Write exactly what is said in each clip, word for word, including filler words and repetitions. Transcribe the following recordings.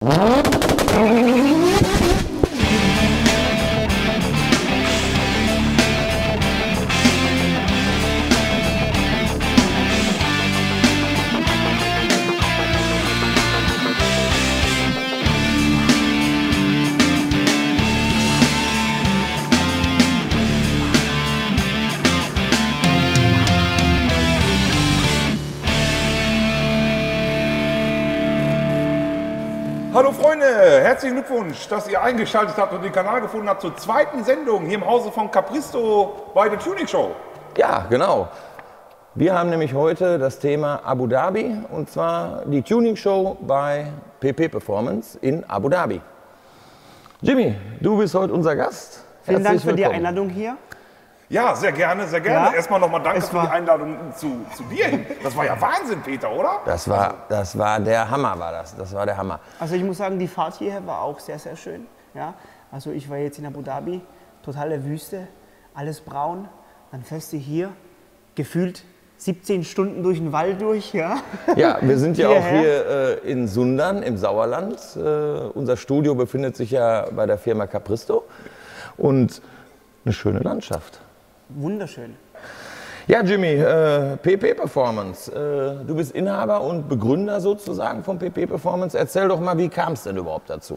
Hallo Freunde, herzlichen Glückwunsch, dass ihr eingeschaltet habt und den Kanal gefunden habt zur zweiten Sendung hier im Hause von Capristo bei der Tuning Show. Ja, genau. Wir haben nämlich heute das Thema Abu Dhabi und zwar die Tuning Show bei P P Performance in Abu Dhabi. Jimmy, du bist heute unser Gast. Vielen Dank Herzlich für die willkommen. Einladung hier. Ja, sehr gerne, sehr gerne. Ja, Erstmal nochmal danke es für war- die Einladung zu, zu dir hin. Das war ja Wahnsinn, Peter, oder? Das war, das war der Hammer, war das. Das war der Hammer. Also ich muss sagen, die Fahrt hierher war auch sehr, sehr schön. Ja? Also ich war jetzt in Abu Dhabi, totale Wüste, alles braun. Dann fährst du hier, gefühlt siebzehn Stunden durch den Wald durch. Ja, Ja, wir sind ja auch Hierher. hier äh, in Sundern im Sauerland. Äh, unser Studio befindet sich ja bei der Firma Capristo und eine schöne Landschaft. Wunderschön. Ja, Jimmy, äh, P P Performance. Äh, du bist Inhaber und Begründer sozusagen von P P Performance. Erzähl doch mal, wie kam es denn überhaupt dazu?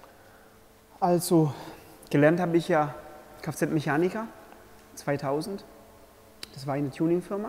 Also gelernt habe ich ja Kfz-Mechaniker zweitausend. Das war eine Tuningfirma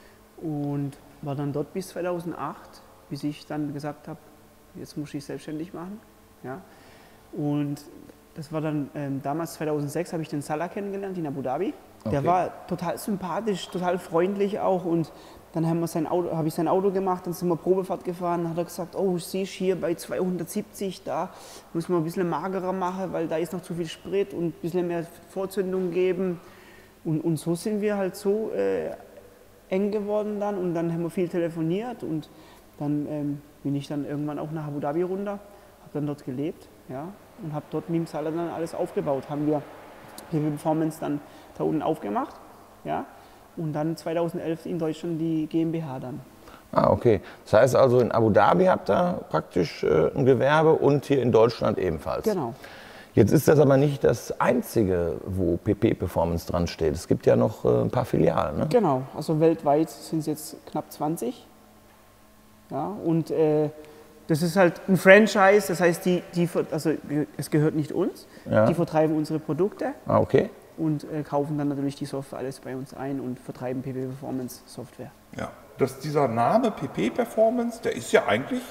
und war dann dort bis zweitausendacht, bis ich dann gesagt habe, jetzt muss ich selbstständig machen. Ja. Und das war dann ähm, damals zweitausendsechs habe ich den Salah kennengelernt in Abu Dhabi. Der Okay. war total sympathisch, total freundlich auch und dann haben wir sein Auto, habe ich sein Auto gemacht, dann sind wir Probefahrt gefahren, dann hat er gesagt, oh siehst hier bei zweihundertsiebzig, da muss man ein bisschen magerer machen, weil da ist noch zu viel Sprit und ein bisschen mehr Vorzündung geben und, und so sind wir halt so äh, eng geworden dann und dann haben wir viel telefoniert und dann ähm, bin ich dann irgendwann auch nach Abu Dhabi runter, habe dann dort gelebt, ja, und habe dort mit dem Salah dann alles aufgebaut, haben wir P P Performance dann da unten aufgemacht, ja, und dann zweitausendelf in Deutschland die GmbH dann. Ah, okay. Das heißt also, in Abu Dhabi habt ihr praktisch äh, ein Gewerbe und hier in Deutschland ebenfalls. Genau. Jetzt ist das aber nicht das einzige, wo P P Performance dran steht. Es gibt ja noch äh, ein paar Filialen, ne? Genau, also weltweit sind es jetzt knapp zwanzig. Ja, und äh, das ist halt ein Franchise, das heißt, die, die, ver- also es gehört nicht uns, Ja. die vertreiben unsere Produkte Ah, okay. und äh, kaufen dann natürlich die Software alles bei uns ein und vertreiben P P Performance Software. Ja. Dass dieser Name P P Performance, der ist ja eigentlich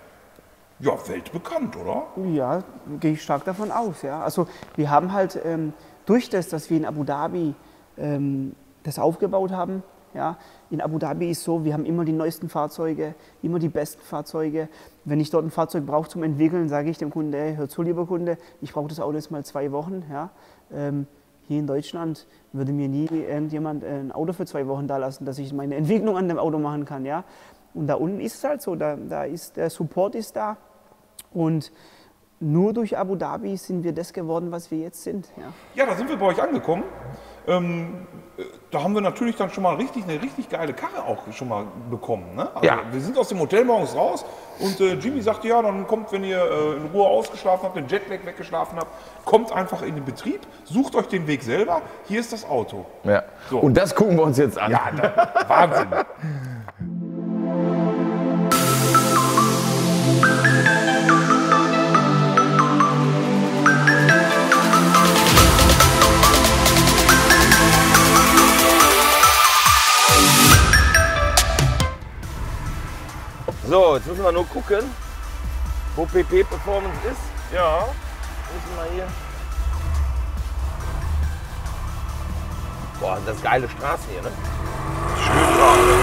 ja, weltbekannt, oder? Ja, gehe ich stark davon aus. Ja. Also wir haben halt ähm, durch das, dass wir in Abu Dhabi ähm, das aufgebaut haben, ja, in Abu Dhabi ist so, wir haben immer die neuesten Fahrzeuge, immer die besten Fahrzeuge. Wenn ich dort ein Fahrzeug brauche zum Entwickeln, sage ich dem Kunde, hey, hör zu, lieber Kunde, ich brauche das Auto jetzt mal zwei Wochen. Ja. Ähm, hier in Deutschland würde mir nie irgendjemand ein Auto für zwei Wochen da lassen, dass ich meine Entwicklung an dem Auto machen kann. Ja. Und da unten ist es halt so, da, da ist, der Support ist da. Und nur durch Abu Dhabi sind wir das geworden, was wir jetzt sind. Ja. Ja, da sind wir bei euch angekommen. Ähm, äh, da haben wir natürlich dann schon mal richtig, eine richtig geile Karre auch schon mal bekommen. Ne? Also Ja. Wir sind aus dem Hotel morgens raus und äh, Jimmy sagte, ja, dann kommt, wenn ihr äh, in Ruhe ausgeschlafen habt, den Jetlag weggeschlafen habt, kommt einfach in den Betrieb, sucht euch den Weg selber, hier ist das Auto. Ja. So. Und das gucken wir uns jetzt an. Ja, da, Wahnsinn. So, jetzt müssen wir nur gucken, wo P P Performance ist. Ja. Müssen wir hier. Boah, das ist geile Straße hier, ne? Schön gerade.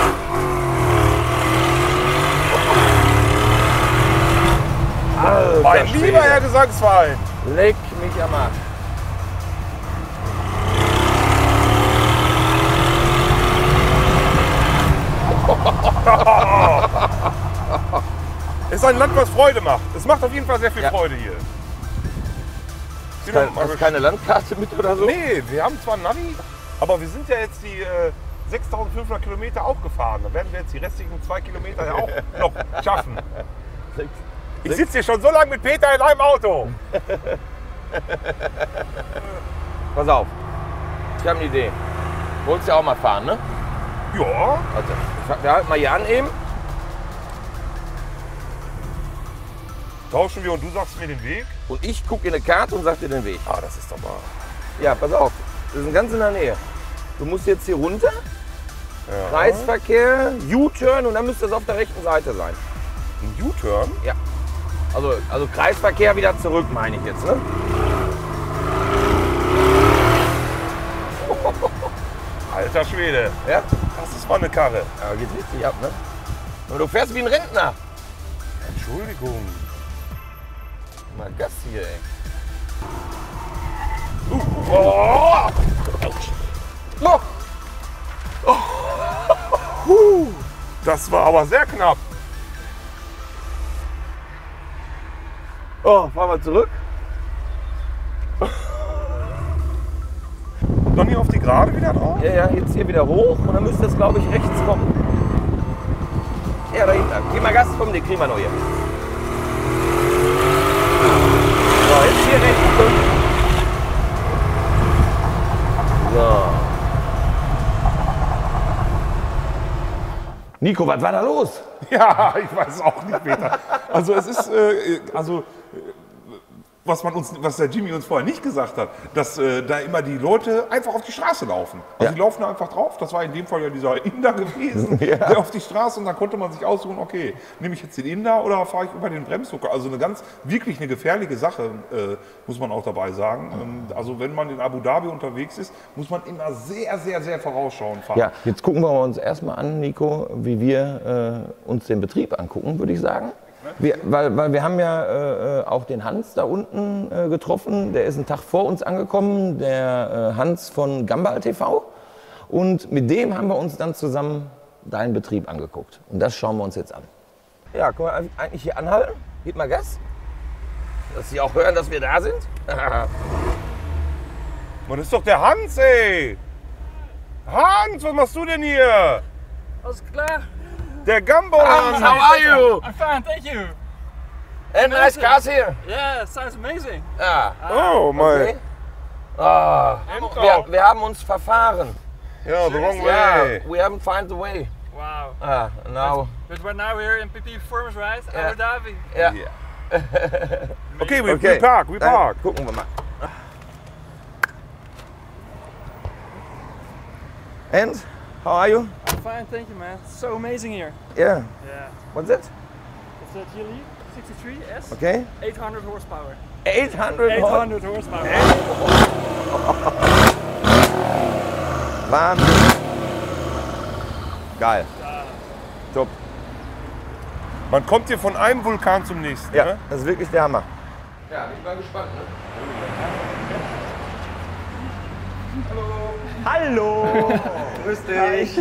Alter Mein Schwede. lieber Herr Gesangsverein. Leck mich am Arsch. Es ist ein Land, was Freude macht. Es macht auf jeden Fall sehr viel Ja. Freude hier. Sind Kein, wir mal hast du keine Landkarte mit oder so? Nee, wir haben zwar ein Navi, aber wir sind ja jetzt die äh, sechstausendfünfhundert Kilometer auch gefahren. Dann werden wir jetzt die restlichen zwei Kilometer ja auch noch schaffen. Ich sitze hier schon so lange mit Peter in einem Auto. Pass auf, ich habe eine Idee. Wolltest ja auch mal fahren, ne? Ja. Also, wir halten mal hier an eben. Tauschen wir und du sagst mir den Weg? Und ich gucke in eine Karte und sag dir den Weg. Ah, das ist doch mal... Ja, pass auf, wir sind ganz in der Nähe. Du musst jetzt hier runter, Ja. Kreisverkehr, U-Turn und dann müsste es auf der rechten Seite sein. Ein U-Turn? Ja. Also, also Kreisverkehr wieder zurück, meine ich jetzt, ne? Alter Schwede. Ja? Das ist mal eine Karre. Ja, geht richtig ab, ne? Aber du fährst wie ein Rentner. Entschuldigung. Mal Gas hier, ey. Oh! Oh. Puh, das war aber sehr knapp. Oh, fahren wir zurück. Dann hier auf die Gerade wieder drauf? Ja, ja, jetzt hier wieder hoch und dann müsste es, glaube ich, rechts kommen. Ja, da hinten. Gib mal Gas, komm, den kriegen wir noch hier. So, jetzt hier rechts. So. Nico, was war da los? Ja, ich weiß es auch nicht, Peter. Also es ist, äh, also äh, was man uns, was der Jimmy uns vorher nicht gesagt hat, dass äh, da immer die Leute einfach auf die Straße laufen. Also Ja. die laufen da einfach drauf. Das war in dem Fall ja dieser Inder gewesen, Ja. der auf die Straße und dann konnte man sich aussuchen, okay, nehme ich jetzt den Inder oder fahre ich über den Bremsdrucker? Also eine ganz, wirklich eine gefährliche Sache, äh, muss man auch dabei sagen. Ähm, also wenn man in Abu Dhabi unterwegs ist, muss man immer sehr, sehr, sehr vorausschauend fahren. Ja, jetzt gucken wir uns erstmal an, Nico, wie wir äh, uns den Betrieb angucken, würde ich sagen. Wir, weil, weil wir haben ja äh, auch den Hans da unten äh, getroffen, der ist einen Tag vor uns angekommen, der äh, Hans von Gambal T V. Und mit dem haben wir uns dann zusammen deinen Betrieb angeguckt. Und das schauen wir uns jetzt an. Ja, können wir eigentlich hier anhalten? Gib mal Gas. Dass Sie auch hören, dass wir da sind. Man, das ist doch der Hans, ey! Hans, was machst du denn hier? Alles klar? Der Gambo! Hans, how are you? I'm fine, thank you. And nice cars here. Yeah, sounds amazing. Ja, Oh, mein. okay. Ah, wir, wir haben uns verfahren. Ja, the wrong Ja, way. we haven't found the way. Wow. Ah, now, But we're now here in P P Performance, right? Yeah. Abu Dhabi. ja. Okay, we, Okay. we park, we Dann park. gucken wir mal. And how are you? I'm fine, thank you, man. It's so amazing here. Yeah. Yeah. What's it? It's a G L E sixty-three S, Okay. eight hundred horsepower. eight hundred. eight hundred horsepower. Wahnsinn. Geil. Top. Man kommt hier von einem Vulkan zum nächsten. Ja, Ne? das ist wirklich der Hammer. Ja, bin ich mal gespannt. Ne? Hallo! Grüß dich.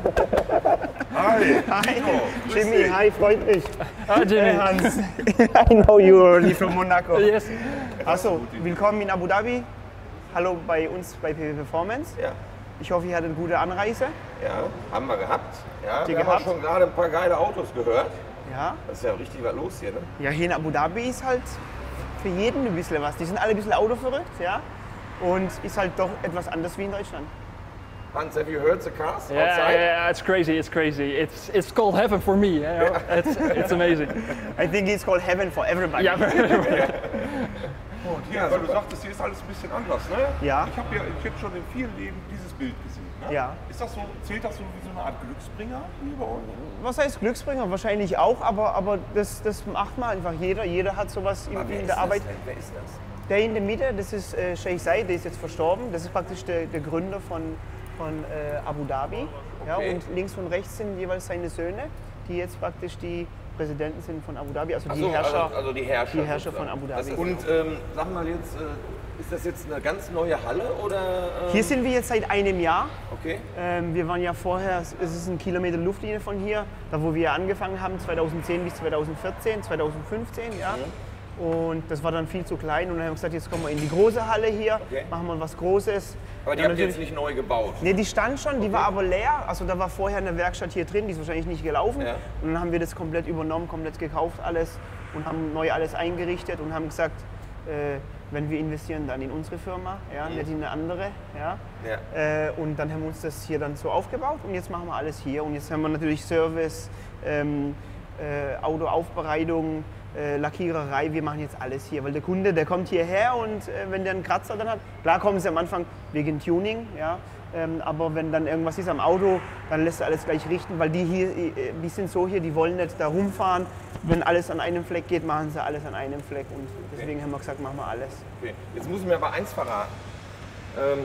Hi. Hi, Jimmy, hi, freut mich. Hi, Jimmy. Hans, I know you already from Monaco. Yes. Achso, willkommen in Abu Dhabi. Hallo bei uns bei P P Performance. Ja. Ich hoffe, ihr hattet eine gute Anreise. Ja, haben wir gehabt. Ja, Die wir gehabt? haben auch schon gerade ein paar geile Autos gehört. Ja. Das ist ja richtig was los hier, ne? Ja, hier in Abu Dhabi ist halt für jeden ein bisschen was. Die sind alle ein bisschen autoverrückt, ja. Und ist halt doch etwas anders wie in Deutschland. Hans, have you heard the cars Yeah, outside? yeah, it's crazy. It's crazy. It's it's called heaven for me. You know? It's it's amazing. I think it's called heaven for everybody. Yeah. Und hier, weil du sagtest, hier ist alles ein bisschen anders, ne? Ja. Ich habe ja ich hab schon in vielen Leben dieses Bild gesehen. Ne? Ja. Ist das so, zählt das so wie so eine Art Glücksbringer hier bei euch? Was heißt Glücksbringer? Wahrscheinlich auch, aber, aber das, das macht man einfach jeder. Jeder hat sowas in, Aber wer in ist der das Arbeit. denn? Wer ist das? Der in der Mitte, das ist äh, Sheikh Zayed, der ist jetzt verstorben. Das ist praktisch der, der Gründer von, von äh, Abu Dhabi. Ja, Okay. und links und rechts sind jeweils seine Söhne, die jetzt praktisch die Präsidenten sind von Abu Dhabi, also Ach die so, Herrscher. also, also die Herrscher. die Herrscher sozusagen. von Abu Das Dhabi. ist- Und ähm, sag mal jetzt, äh, ist das jetzt eine ganz neue Halle oder? ähm, Hier sind wir jetzt seit einem Jahr. Okay. Ähm, wir waren ja vorher, es ist ein Kilometer Luftlinie von hier, da wo wir angefangen haben, zweitausendzehn bis zweitausendvierzehn, zweitausendfünfzehn, ja. Und das war dann viel zu klein und dann haben wir gesagt, jetzt kommen wir in die große Halle hier, Okay. machen wir was Großes. Aber die Ja, habt ihr jetzt natürlich- nicht neu gebaut. Ne, die stand schon, die war aber leer. Also da war vorher eine Werkstatt hier drin, die ist wahrscheinlich nicht gelaufen. Ja. Und dann haben wir das komplett übernommen, komplett gekauft alles. und haben neu alles eingerichtet und haben gesagt, äh, wenn wir investieren, dann in unsere Firma, ja, nicht in eine andere. Ja. Ja. Äh, und dann haben wir uns das hier dann so aufgebaut und jetzt machen wir alles hier. Und jetzt haben wir natürlich Service, ähm, äh, Autoaufbereitung, äh, Lackiererei, wir machen jetzt alles hier. Weil der Kunde, der kommt hierher und äh, wenn der einen Kratzer dann hat, klar kommen sie am Anfang wegen Tuning, ja, ähm, aber wenn dann irgendwas ist am Auto, dann lässt er alles gleich richten, weil die hier, äh, die sind so hier, die wollen nicht da rumfahren. Wenn alles an einem Fleck geht, machen sie alles an einem Fleck und deswegen okay. haben wir gesagt, machen wir alles. Okay. Jetzt muss ich mir aber eins verraten. Ähm,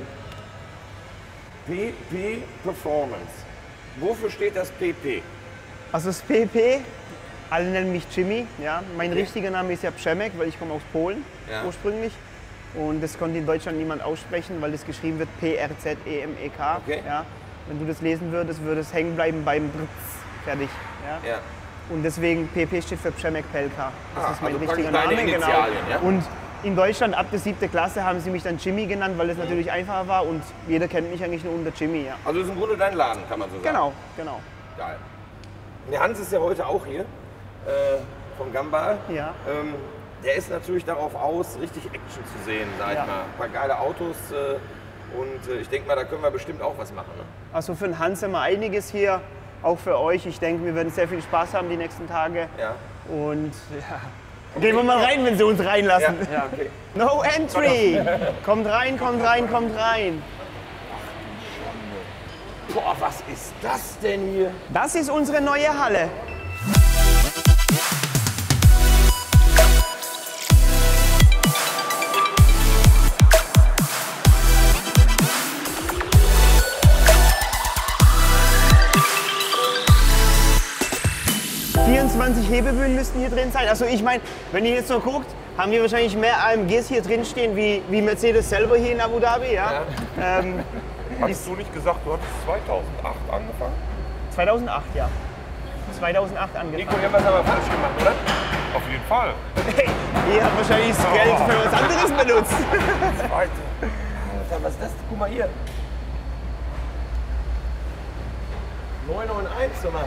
P P Performance. Wofür steht das P P? Also das P P, alle nennen mich Jimmy. Ja. Mein Okay. richtiger Name ist ja Przemek, weil ich komme aus Polen Ja. ursprünglich. Und das konnte in Deutschland niemand aussprechen, weil das geschrieben wird P R Z E M E K. Okay. Ja. Wenn du das lesen würdest, würde es hängen bleiben beim Britz. Fertig. Ja. Ja. Und deswegen P P steht für Przemek Pelka. Das Ah, ist mein also richtiger praktisch Name. deine Genau. Initialien, ja? Und in Deutschland ab der siebten Klasse haben sie mich dann Jimmy genannt, weil es natürlich einfacher war und jeder kennt mich eigentlich nur unter Jimmy. Ja. Also das ist im Grunde dein Laden, kann man so sagen. Genau, genau. Geil. Der Hans ist ja heute auch hier, äh, von Gambal. Ja. Ähm, der ist natürlich darauf aus, richtig Action zu sehen, sag Ja. ich mal. Ein paar geile Autos äh, und äh, ich denke mal, da können wir bestimmt auch was machen. Ne? Also für den Hans haben wir einiges hier, auch für euch. Ich denke, wir werden sehr viel Spaß haben die nächsten Tage. Ja. Und ja, gehen wir mal rein, wenn sie uns reinlassen. Ja, ja, okay. No entry! Kommt rein, kommt rein, kommt rein. Boah, was ist das denn hier? Das ist unsere neue Halle. vierundzwanzig Hebebühnen müssten hier drin sein. Also ich meine, wenn ihr jetzt so guckt, haben wir wahrscheinlich mehr A M Gs hier drin stehen wie, wie Mercedes selber hier in Abu Dhabi. Ja? Ja. Ähm, Hattest du nicht gesagt, du hattest zweitausendacht angefangen? zweitausendacht, ja. zweitausendacht angefangen. Nico, wir haben was aber falsch gemacht, oder? Auf jeden Fall. Hey, ihr habt wahrscheinlich das Geld für was anderes benutzt. Zweite. Alter, was ist das? Guck mal hier. neun neun eins, sag mal.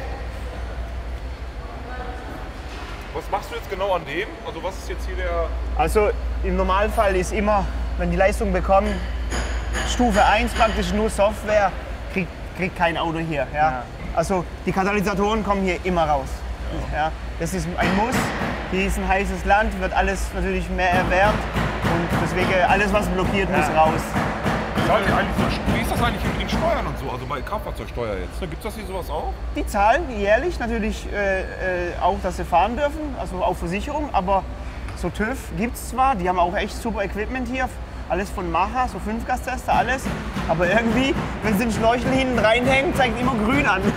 Was machst du jetzt genau an dem? Also was ist jetzt hier der... Also im Normalfall ist immer, wenn die Leistung bekommen, Stufe eins praktisch nur Software, kriegt, kriegt kein Auto hier. Ja? Ja. Also die Katalysatoren kommen hier immer raus. Ja. Ja? Das ist ein Muss. Hier ist ein heißes Land, wird alles natürlich mehr erwärmt und deswegen alles, was blockiert, muss Ja. raus. Zahlt ihr eigentlich so, wie ist das eigentlich mit den Steuern und so? Also bei Kraftfahrzeugsteuer jetzt. Gibt es das hier sowas auch? Die zahlen jährlich natürlich äh, äh, auch, dass sie fahren dürfen, also auch Versicherung, aber so TÜV gibt es zwar, die haben auch echt super Equipment hier, alles von Maha, so Fünfgastester, alles, aber irgendwie, wenn sie den Schnorchel hinten reinhängen, zeigt immer grün an.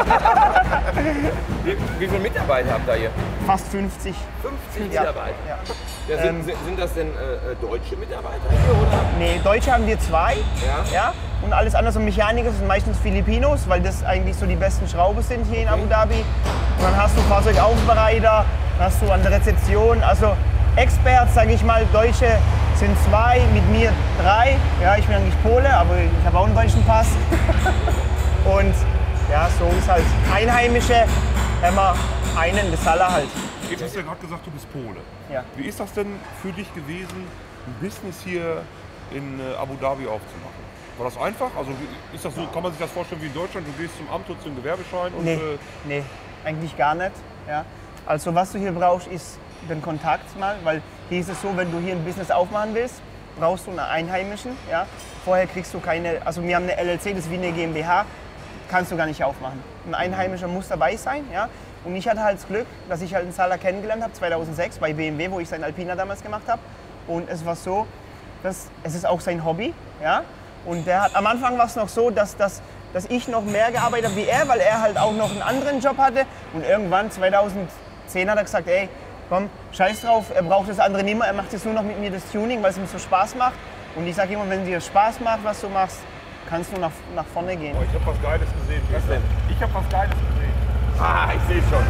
Wie, wie viele Mitarbeiter habt ihr hier? Fast fünfzig. fünfzig Ja. Mitarbeiter. Ja. Ja, sind, Ähm, sind, sind das denn äh, deutsche Mitarbeiter hier, oder? Nee, Deutsche haben wir zwei. Ja. Ja, und alles andere, so Mechaniker sind meistens Filipinos, weil das eigentlich so die besten Schrauber sind hier in Abu Dhabi. Und dann hast du Fahrzeugaufbereiter, dann hast du an der Rezeption, also Experts, sage ich mal, Deutsche sind zwei, mit mir drei. Ja, ich bin eigentlich Pole, aber ich habe auch einen deutschen Pass. Und ja, so ist halt Einheimische, immer einen, das Salah halt. Jetzt hast du ja gerade gesagt, du bist Pole. Ja. Wie ist das denn für dich gewesen, ein Business hier in äh, Abu Dhabi aufzumachen? War das einfach? Also wie- ist das so, kann man sich das vorstellen wie in Deutschland? Du gehst zum Amt, holst den Gewerbeschein und Nee, äh, nee, eigentlich gar nicht. Ja. Also was du hier brauchst, ist den Kontakt mal, weil hier ist es so, wenn du hier ein Business aufmachen willst, brauchst du einen Einheimischen. Ja. Vorher kriegst du keine, also wir haben eine L L C, das ist wie eine GmbH, kannst du gar nicht aufmachen. Ein Einheimischer muss dabei sein. Ja. Und ich hatte halt das Glück, dass ich halt einen Salah kennengelernt habe, zweitausendsechs bei B M W, wo ich seinen Alpina damals gemacht habe. Und es war so, dass es ist auch sein Hobby. Ja. Und der hat, am Anfang war es noch so, dass, dass, dass ich noch mehr gearbeitet habe wie er, weil er halt auch noch einen anderen Job hatte. Und irgendwann, zweitausendzehn, hat er gesagt, ey, komm, scheiß drauf, er braucht das andere nicht mehr, er macht jetzt nur noch mit mir das Tuning, weil es ihm so Spaß macht. Und ich sage immer, wenn dir Spaß macht, was du machst, kannst du nach, nach vorne gehen. oh, ich habe was Geiles gesehen. Was denn? Ich habe was Geiles gesehen. Ah, ich sehe schon.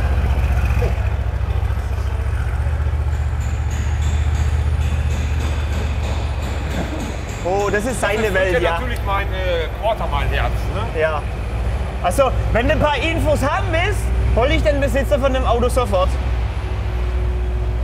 Oh, das ist seine Das Welt, ist ja ja. natürlich mein äh, Quartermile-Herz. Ne? ja. Also, wenn du ein paar Infos haben willst, hol ich den Besitzer von dem Auto sofort.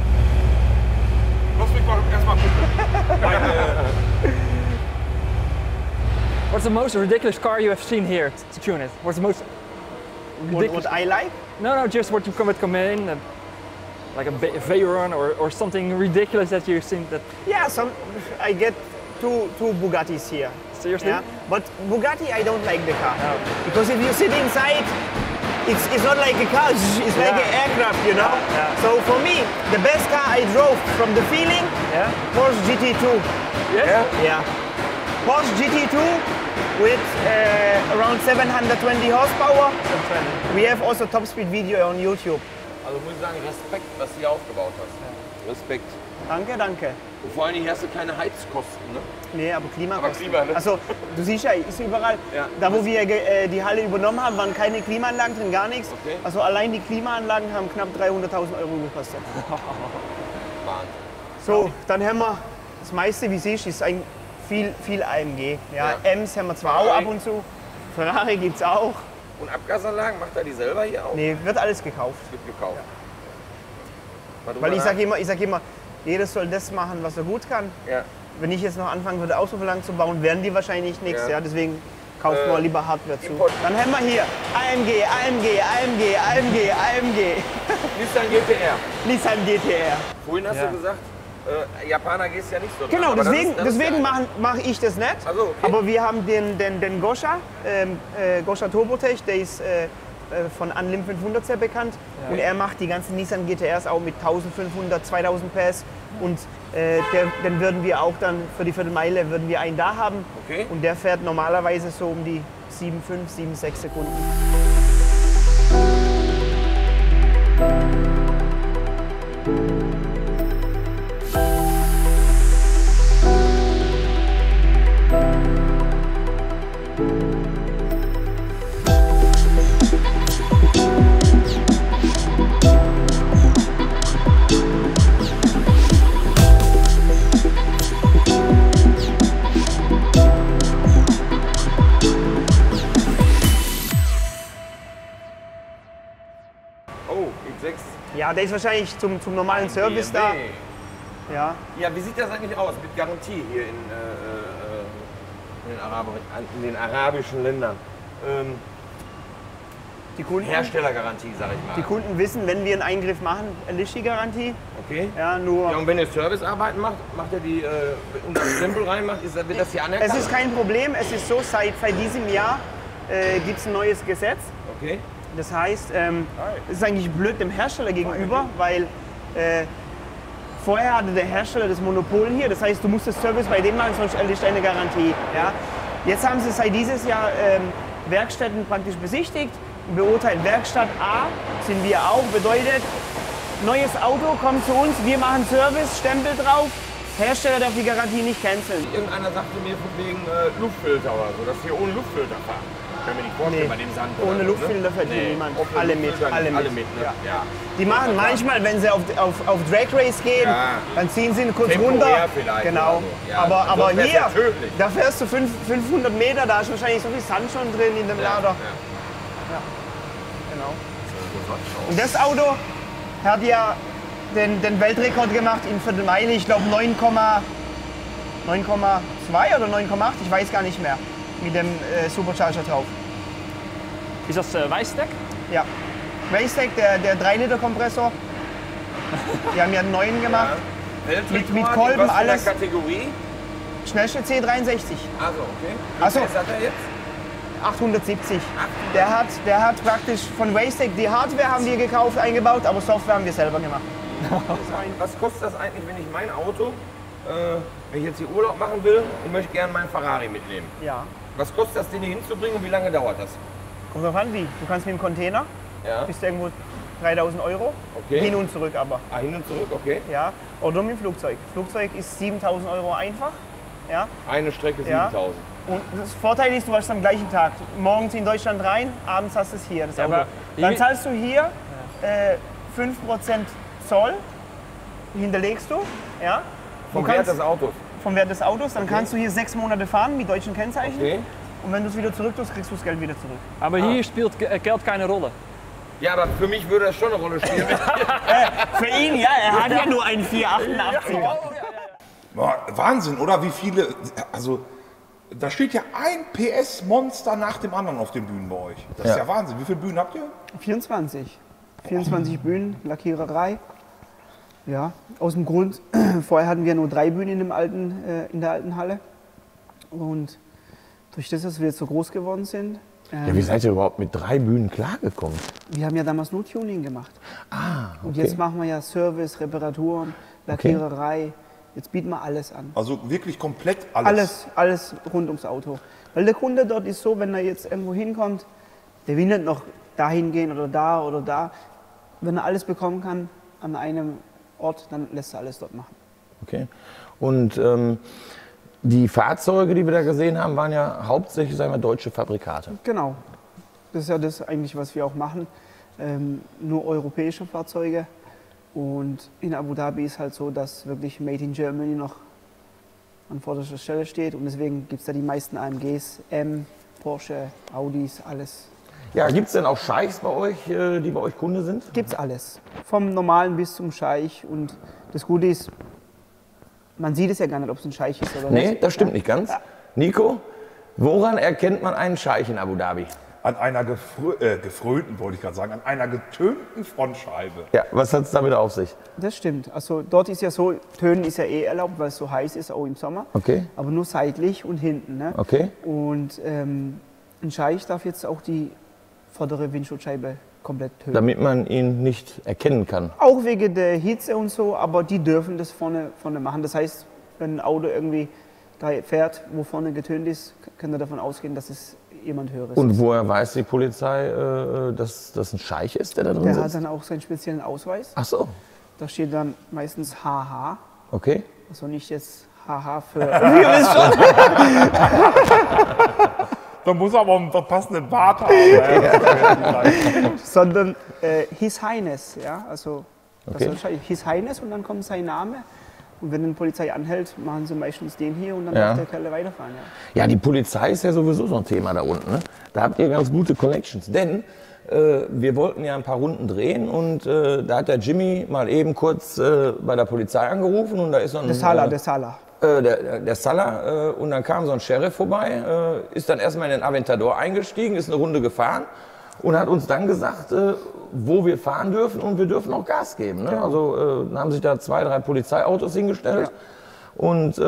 What's the most ridiculous car you have seen here to tune it? What's the most What, ridiculous? what I like? No, no, just what you come with come in, uh, like a Ve- Veyron or, or something ridiculous that you've seen. That Yeah, some I get two two Bugattis here. seriously? Yeah, but Bugatti I don't like the car because if you sit inside, it's it's not like a car. It's like Yeah. an aircraft, you know. Yeah, yeah. So for me, the best car I drove from the feeling, Yeah. Porsche G T two. Yes. Yeah, Porsche G T two with uh, around seven hundred twenty horsepower. We have also top speed video on YouTube. Also muss ich sagen, Respekt, was du hier aufgebaut hast. Respekt. Danke, danke. Und vor allen Dingen hast du keine Heizkosten, ne? Nee, aber Klima. Aber Klima, ne? Also, du siehst ja, ist überall. Ja. Da, wo wir äh, die Halle übernommen haben, waren keine Klimaanlagen drin, gar nichts. Okay. Also, allein die Klimaanlagen haben knapp dreihunderttausend Euro gekostet. Wahnsinn. So, dann haben wir das meiste, wie siehst, ist ein viel, viel A M G. Ja, Ja. Ems haben wir zwar auch Ferrari. ab und zu. Ferrari gibt's auch. Und Abgasanlagen, macht er die selber hier auch? Nee, wird alles gekauft. Wird gekauft. Mal drüber Weil ich nach- sage immer, ich sag immer, jeder soll das machen, was er gut kann. Ja. Wenn ich jetzt noch anfangen würde, Autoverlangen zu bauen, wären die wahrscheinlich nichts. Ja. Ja. Deswegen kauft Äh, man lieber Hardware zu. Import. Dann haben wir hier A M G, A M G, A M G, A M G, A M G, Nissan G T R. Nissan G T R. Vorhin hast Ja. du gesagt, äh, Japaner gehst ja nicht so dran. Genau, aber das deswegen, ist- das ist deswegen ja- mache mach ich das nicht. Ach so, okay. Aber wir haben den, den, den Goscha, ähm, äh, Goscha Turbotech, der ist äh, äh, von Unlim fünfhundert sehr bekannt. Und er macht die ganzen Nissan G T Rs auch mit eintausendfünfhundert, zweitausend P S. Und äh, der, den würden wir auch dann für die Viertelmeile würden wir einen da haben. Okay. Und der fährt normalerweise so um die sieben Komma fünf, sieben Komma sechs Sekunden. Oh, X sechs. Ja, der ist wahrscheinlich zum, zum normalen Service B M da. W. Ja. Ja, wie sieht das eigentlich aus mit Garantie hier in, äh, äh, in, den, Araber, in den arabischen Ländern? Ähm, Die Kunden, Herstellergarantie, sag ich mal. die Kunden wissen, wenn wir einen Eingriff machen, erlischt die Garantie. Okay. Ja, nur Ja, und wenn ihr Servicearbeiten macht, macht ihr die äh, und das Stempel reinmacht, ist, wird das hier anerkannt? es ist kein Problem. Es ist so, seit, seit diesem Jahr äh, gibt es ein neues Gesetz. Okay. Das heißt, ähm, es ist eigentlich blöd dem Hersteller gegenüber, weil äh, vorher hatte der Hersteller das Monopol hier. Das heißt, du musstest Service bei dem machen, sonst erlischt eine Garantie. Ja? Jetzt haben sie seit dieses Jahr ähm, Werkstätten praktisch besichtigt und beurteilt. Werkstatt A sind wir auch. Bedeutet, neues Auto kommt zu uns, wir machen Service, Stempel drauf. Hersteller darf die Garantie nicht canceln. Irgendeiner sagte mir von wegen äh, Luftfilter oder so, dass wir ohne Luftfilter fahren. Kann mir nicht vorstellen Nee, bei dem Sand. ohne oder so, Luftfilter ne? verdient Nee, niemand. offene Alle mit, Luftfilter alle nicht, alle mit. mit. Ne? Ja. Ja. Die machen manchmal, wenn sie auf, auf, auf Drag Race gehen, Ja. dann ziehen sie ihn kurz Temporär runter. vielleicht Genau. oder so. Ja, aber sonst aber wär's hier, ja tödlich. da fährst du fünf, fünfhundert Meter, da ist wahrscheinlich so viel Sand schon drin in dem Ja, Lader. ja. Genau. Und das Auto hat ja den, den Weltrekord gemacht in Viertelmeile, ich glaube neun Komma zwei oder neun Komma acht, ich weiß gar nicht mehr, mit dem äh, Supercharger drauf. Is dat uh, Wijstek? Ja. Racetech, der, der drei Liter Kompressor. Die haben ja einen neuen gemacht. Weltrekord Mit- mit in Kolben, was für einer alles. Kategorie? Schnellste C dreiundsechzig. Also, okay. Ach so. Was hat er jetzt? achthundertsiebzig. Der hat, der hat praktisch von Racetech, die Hardware haben wir gekauft, eingebaut, aber Software haben wir selber gemacht. Was kostet das eigentlich, wenn ich mein Auto, äh, wenn ich jetzt hier Urlaub machen will und möchte gerne meinen Ferrari mitnehmen? Ja. Was kostet das, den hier hinzubringen und wie lange dauert das? Kommt drauf an, wie. Du kannst mit dem Container, Ja. bist du irgendwo dreitausend Euro, Okay. hin und zurück aber. Ah, hin und zurück, okay. Ja. Oder mit dem Flugzeug. Flugzeug ist siebentausend Euro einfach. Ja. Eine Strecke Ja. siebentausend. Und das Vorteil ist, du hast es am gleichen Tag. Morgens in Deutschland rein, abends hast du es hier, das Ja, Auto. aber Dann hier- zahlst du hier äh, fünf Prozent Zoll, hinterlegst du, ja. Du Vom Wert kannst- des Autos. vom Wert des Autos. Dann kannst du hier sechs Monate fahren mit deutschen Kennzeichen. Okay. Und wenn du es wieder zurück tust, kriegst du das Geld wieder zurück. Aber hier spielt Ge- Geld keine Rolle. Ja, aber für mich würde das schon eine Rolle spielen. Für ihn, ja, er hat ja nur einen vier achtundachtzig. Boah, Wahnsinn, oder? Wie viele, also Da steht ja ein P S-Monster nach dem anderen auf den Bühnen bei euch. Das ist Ja. ja Wahnsinn. Wie viele Bühnen habt ihr? vierundzwanzig. vierundzwanzig Bühnen, Lackiererei. Ja, aus dem Grund, vorher hatten wir nur drei Bühnen in, dem alten, äh, in der alten Halle. Und durch das, dass wir jetzt so groß geworden sind, ähm, Ja, wie seid ihr überhaupt mit drei Bühnen klargekommen? wir haben ja damals nur Tuning gemacht. Ah, okay. Und jetzt machen wir ja Service, Reparaturen, Lackiererei. Jetzt bieten wir alles an. Also wirklich komplett alles. Alles, alles rund ums Auto. Weil der Kunde dort ist so, wenn er jetzt irgendwo hinkommt, der will nicht noch dahin gehen oder da oder da. Wenn er alles bekommen kann an einem Ort, dann lässt er alles dort machen. Okay. Und ähm, die Fahrzeuge, die wir da gesehen haben, waren ja hauptsächlich, sagen wir, deutsche Fabrikate. Genau. Das ist ja das eigentlich, was wir auch machen. Ähm, nur europäische Fahrzeuge. Und in Abu Dhabi ist halt so, dass wirklich Made in Germany noch an vorderster Stelle steht. Und deswegen gibt es da die meisten A M Gs, M, Porsche, Audis, alles. Ja, gibt es denn auch Scheichs bei euch, äh, die bei euch Kunde sind? Gibt's alles. Vom Normalen bis zum Scheich. Und das Gute ist, man sieht es ja gar nicht, ob es ein Scheich ist oder nicht. Nee, das stimmt nicht ganz. Nico, woran erkennt man einen Scheich in Abu Dhabi? An einer gefrö äh, gefrönten, wollte ich gerade sagen, an einer getönten Frontscheibe. Ja, was hat es damit auf sich? Das stimmt. Also dort ist ja so, Tönen ist ja eh erlaubt, weil es so heiß ist, auch im Sommer. Okay. Aber nur seitlich und hinten. Ne? Okay. Und ähm, ein Scheich darf jetzt auch die vordere Windschutzscheibe komplett tönen. Damit man ihn nicht erkennen kann. Auch wegen der Hitze und so, aber die dürfen das vorne, vorne machen. Das heißt, wenn ein Auto irgendwie da fährt, wo vorne getönt ist, kann er davon ausgehen, dass es jemand Höheres Und ist. woher weiß die Polizei, äh, dass das ein Scheich ist, der da drin Der hat sitzt? dann auch seinen speziellen Ausweis. Ach so, Da steht dann meistens H H. okay. Also nicht jetzt H H für... Ihr wisst schon. Da muss er aber einen passenden Bart haben. Ja. Sondern äh, His Highness. Ja? Also das Okay. ist wahrscheinlich His Highness und dann kommt sein Name. Und wenn eine Polizei anhält, machen sie meistens den hier und dann Ja. darf der Kerl weiterfahren. Ja. Ja, die Polizei ist ja sowieso so ein Thema da unten. Ne? Da habt ihr ganz gute Connections. Denn äh, wir wollten ja ein paar Runden drehen und äh, da hat der Jimmy mal eben kurz äh, bei der Polizei angerufen und da ist so ein... Der Salah, äh, der Salah. Äh, der, der Salah, äh, und dann kam so ein Sheriff vorbei, äh, ist dann erstmal in den Aventador eingestiegen, ist eine Runde gefahren und hat uns dann gesagt, äh, wo wir fahren dürfen und wir dürfen auch Gas geben. Ne? Genau. Also äh, dann haben sich da zwei, drei Polizeiautos hingestellt und äh,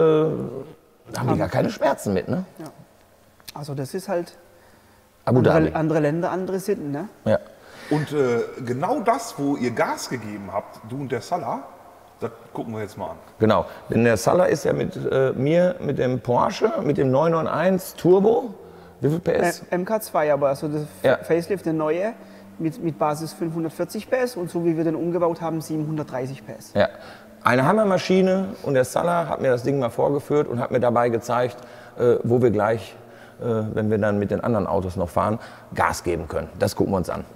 da haben die gar keine Schmerzen mit. Ne? Also das ist halt Abu Dhabi. andere, andere Länder, andere Sitten. Ne? Ja. Und äh, genau das, wo ihr Gas gegeben habt, du und der Salah, das gucken wir jetzt mal an. Genau, denn der Salah ist ja mit äh, mir, mit dem Porsche, mit dem neun neun eins Turbo, wie viel P S? Äh, M K zwei, aber also das Ja. Facelift, der neue, mit, mit Basis fünfhundertvierzig P S und so wie wir den umgebaut haben, siebenhundertdreißig P S. Ja, eine Hammermaschine und der Salah hat mir das Ding mal vorgeführt und hat mir dabei gezeigt, äh, wo wir gleich, äh, wenn wir dann mit den anderen Autos noch fahren, Gas geben können. Das gucken wir uns an.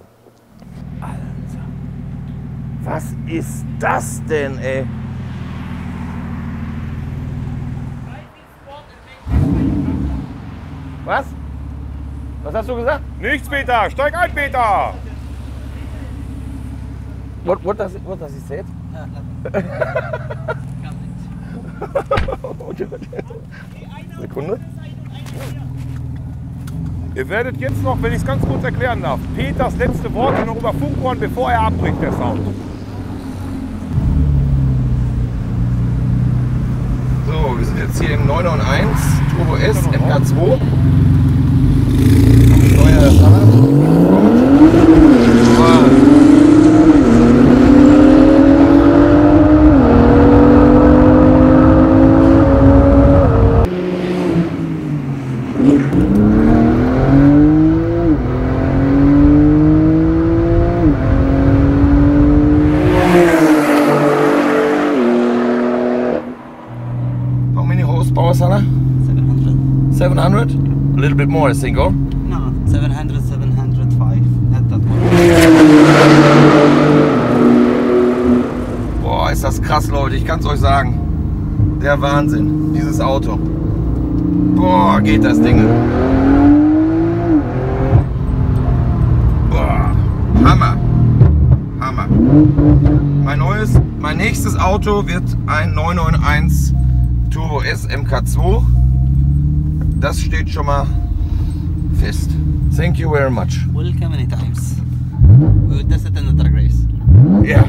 Alter, was ist das denn, ey? Was? Was hast du gesagt? Nichts, Peter! Steig ein, Peter! What, what, does, it, what does he say? Sekunde. Ihr werdet jetzt noch, wenn ich es ganz kurz erklären darf, Peters letzte Worte noch über Funk hören, bevor er abbricht, der Sound. So, wir sind jetzt hier im neun neun eins Turbo S M K zwei. Neuer Salah kommt. How many horsepower, Salah? seven hundred. seven hundred? A little bit more, I think, or? No, no, seven hundred, seven hundred five. Not that one. Boah, ist das krass, Leute. Ich kann es euch sagen. Der Wahnsinn. Dieses Auto. Boah, geht das Ding. Boah, Hammer. Hammer. Mein neues, mein nächstes Auto wird ein neun neun eins Turbo S M K zwei. das steht schon mal fest. Thank you very much. Welcome many times. We will test it in the drag race. Ja.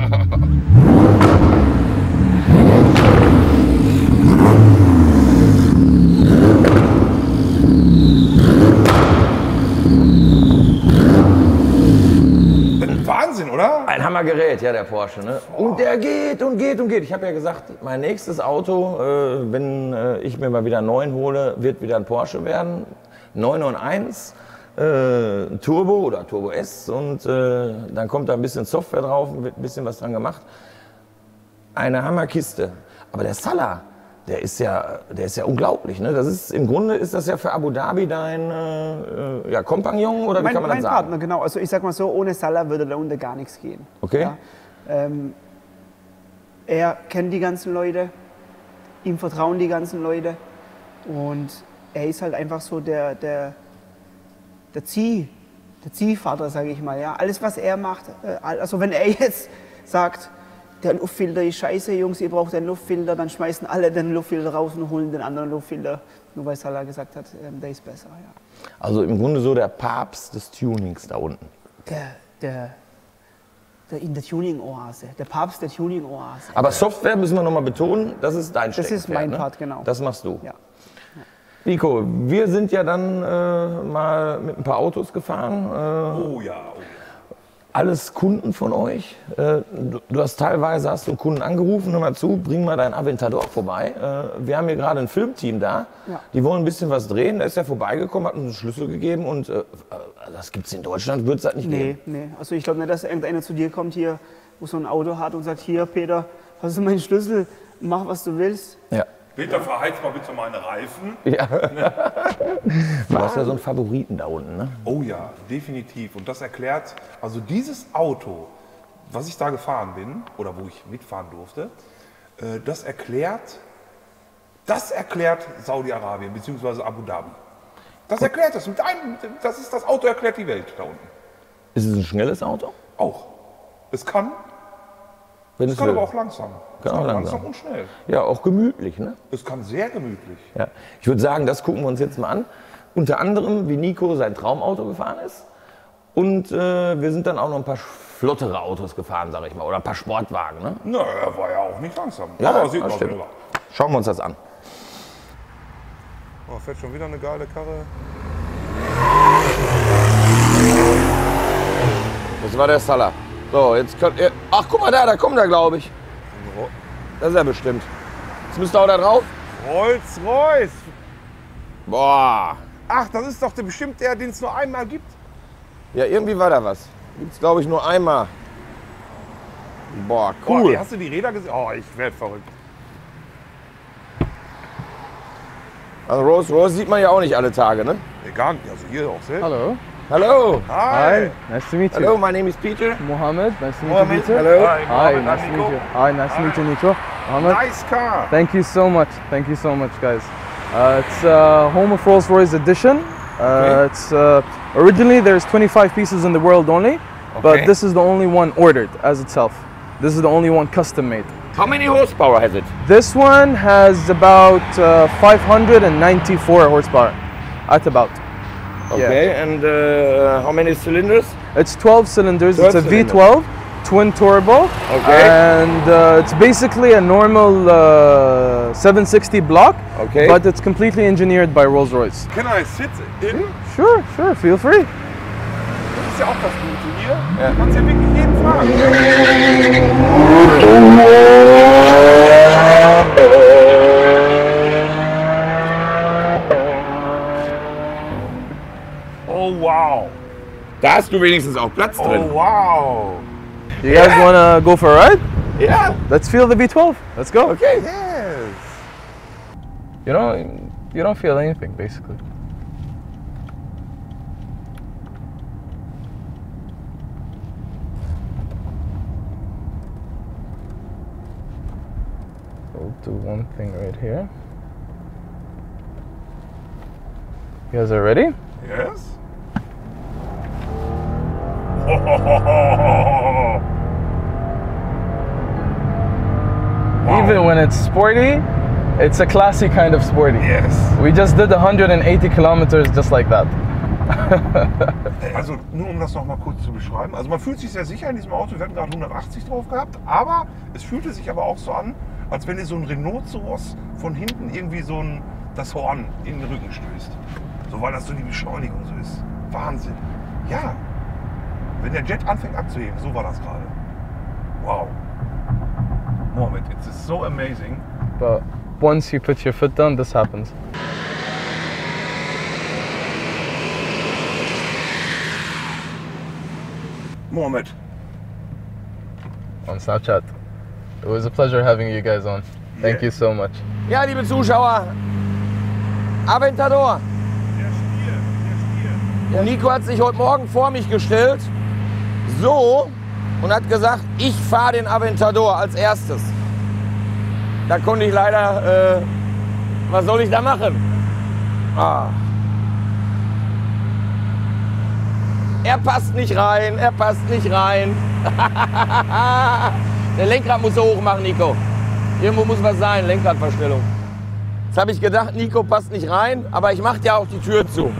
Wahnsinn, oder? Ein Hammergerät, ja, der Porsche. Ne? Und der geht und geht und geht. Ich habe ja gesagt, mein nächstes Auto, äh, wenn äh, ich mir mal wieder einen neuen hole, wird wieder ein Porsche werden. neun neun eins, äh, Turbo oder Turbo S. Und äh, dann kommt da ein bisschen Software drauf, wird ein bisschen was dran gemacht. Eine Hammerkiste. Aber der Salah, der ist ja, der ist ja unglaublich. Ne? Das ist, im Grunde ist das ja für Abu Dhabi dein äh, ja, Kompagnon oder wie Mein, kann man mein das sagen? Partner, genau. Also ich sag mal so, ohne Salah würde da unter gar nichts gehen. Okay. Ja? Ähm, er kennt die ganzen Leute, ihm vertrauen die ganzen Leute und er ist halt einfach so der, der, der, Zieh, der Ziehvater, sage ich mal. Ja? Alles, was er macht, äh, also wenn er jetzt sagt, der Luftfilter ist scheiße, Jungs, ihr braucht einen Luftfilter, dann schmeißen alle den Luftfilter raus und holen den anderen Luftfilter, nur weil Salah gesagt hat, ähm, der ist besser. Ja. Also im Grunde so der Papst des Tunings da unten. Der, der, der in der Tuning-Oase, der Papst der Tuning-Oase. Aber Software müssen wir nochmal betonen, das ist dein Das Steckenpferd. ist mein ne? Part, genau. Das machst du. Ja. Nico, wir sind ja dann äh, mal mit ein paar Autos gefahren. Äh, Oh ja, oh ja. Alles Kunden von euch. Äh, du, du hast teilweise hast du Kunden angerufen, hör mal zu, bring mal deinen Aventador vorbei. Äh, wir haben hier gerade ein Filmteam da, Ja. die wollen ein bisschen was drehen. Da ist er vorbeigekommen, hat uns einen Schlüssel gegeben und äh, das gibt es in Deutschland, wird es das nicht Nee, geben. nee. Also ich glaube nicht, dass irgendeiner zu dir kommt hier, wo so ein Auto hat und sagt, hier Peter, hast du meinen Schlüssel, mach was du willst. Ja. Peter, verheiz mal bitte meine Reifen. Du hast ja so einen Favoriten da unten, ne? Oh ja, definitiv. Und das erklärt, also dieses Auto, was ich da gefahren bin, oder wo ich mitfahren durfte, äh, das erklärt, das erklärt Saudi-Arabien bzw. Abu Dhabi. Das erklärt das. Mit einem, das ist das Auto erklärt die Welt da unten. Ist es ein schnelles Auto? Auch. Es kann, Wenn es es kann will. aber auch langsam. Kann es auch kann langsam. und schnell. Ja, auch gemütlich, ne? Es kann sehr gemütlich. Ja. Ich würde sagen, das gucken wir uns jetzt mal an. Unter anderem, wie Nico sein Traumauto gefahren ist. Und äh, wir sind dann auch noch ein paar flottere Autos gefahren, sag ich mal. Oder ein paar Sportwagen, ne? Na, er war ja auch nicht langsam. Ja, aber sieht das man stimmt. selber. Schauen wir uns das an. Oh, fährt schon wieder eine geile Karre. Das war der Salah. So, jetzt könnt ihr. Ach, guck mal da, da kommt er, glaube ich. Das ist er bestimmt. Jetzt müsst ihr auch da drauf. Rolls-Royce. Boah. Ach, das ist doch der, bestimmt der, den es nur einmal gibt. Ja, irgendwie war da was. Gibt's, glaube ich, nur einmal. Boah, Boah, cool. ey, hast du die Räder gesehen? Oh, ich werde verrückt. Also Rolls Royce sieht man ja auch nicht alle Tage, ne? Egal, also hier auch selbst. Hello. Hallo. Hi. Nice to meet you. Hello, my name is Peter. Mohammed. Nice to meet Mohammed, you, Peter. hello. Hi, Hi, Mohammed, nice I'm to Nico. meet you. Hi, nice to meet you, Nico. Mohammed. Nice car. Thank you so much. Thank you so much, guys. Uh, it's uh, Home of Rolls-Royce edition. Uh, Okay. It's uh, originally there's twenty-five pieces in the world only, Okay. but this is the only one ordered as itself. This is the only one custom made. How many horsepower has it? This one has about uh, five hundred ninety-four horsepower, at about. Okay, and uh, how many cylinders? It's twelve cylinders. twelve it's a cylinders. V twelve twin turbo. Okay. And uh, it's basically a normal uh, seven sixty block, Okay. but it's completely engineered by Rolls-Royce. Can I sit in? Sure, sure, feel free. Das ist ja auch das Gute hier. Ja. Du kannst ja wirklich jeden fragen. Oh wow. Da hast du wenigstens auch Platz drin. Oh wow. You guys wanna go for a ride? Ja. Let's feel the V twelve. Let's go. Okay. Yes. You don't, you don't feel anything basically. We'll do one thing right here. You guys are ready? Yes. Even when it's sporty, It's a classy kind of sporty. Yes. We just did one hundred eighty kilometers just like that. Also nur um das noch mal kurz zu beschreiben. Also man fühlt sich sehr sicher in diesem Auto. Wir hatten gerade hundertachtzig drauf gehabt, aber es fühlte sich aber auch so an, als wenn dir so ein Rhinoceros von hinten irgendwie so ein, das Horn in den Rücken stößt. So, weil das so die Beschleunigung so ist. Wahnsinn. Ja. Wenn der Jet anfängt abzuheben, so war das gerade. Wow. Mohammed, it's so amazing. But once you put your foot down, this happens. Mohammed. On Snapchat. It was a pleasure having you guys on. Thank Yeah. you so much. Ja, liebe Zuschauer, Aventador. Der Stier, der Stier. Der Nico hat sich heute Morgen vor mich gestellt, so, und hat gesagt, ich fahre den Aventador als erstes. Da konnte ich leider, äh, was soll ich da machen? Ah. Er passt nicht rein, er passt nicht rein. Der Lenkrad muss so hoch machen, Nico. Irgendwo muss was sein, Lenkradverstellung. Jetzt habe ich gedacht, Nico passt nicht rein, aber ich mache ja auch die Tür zu.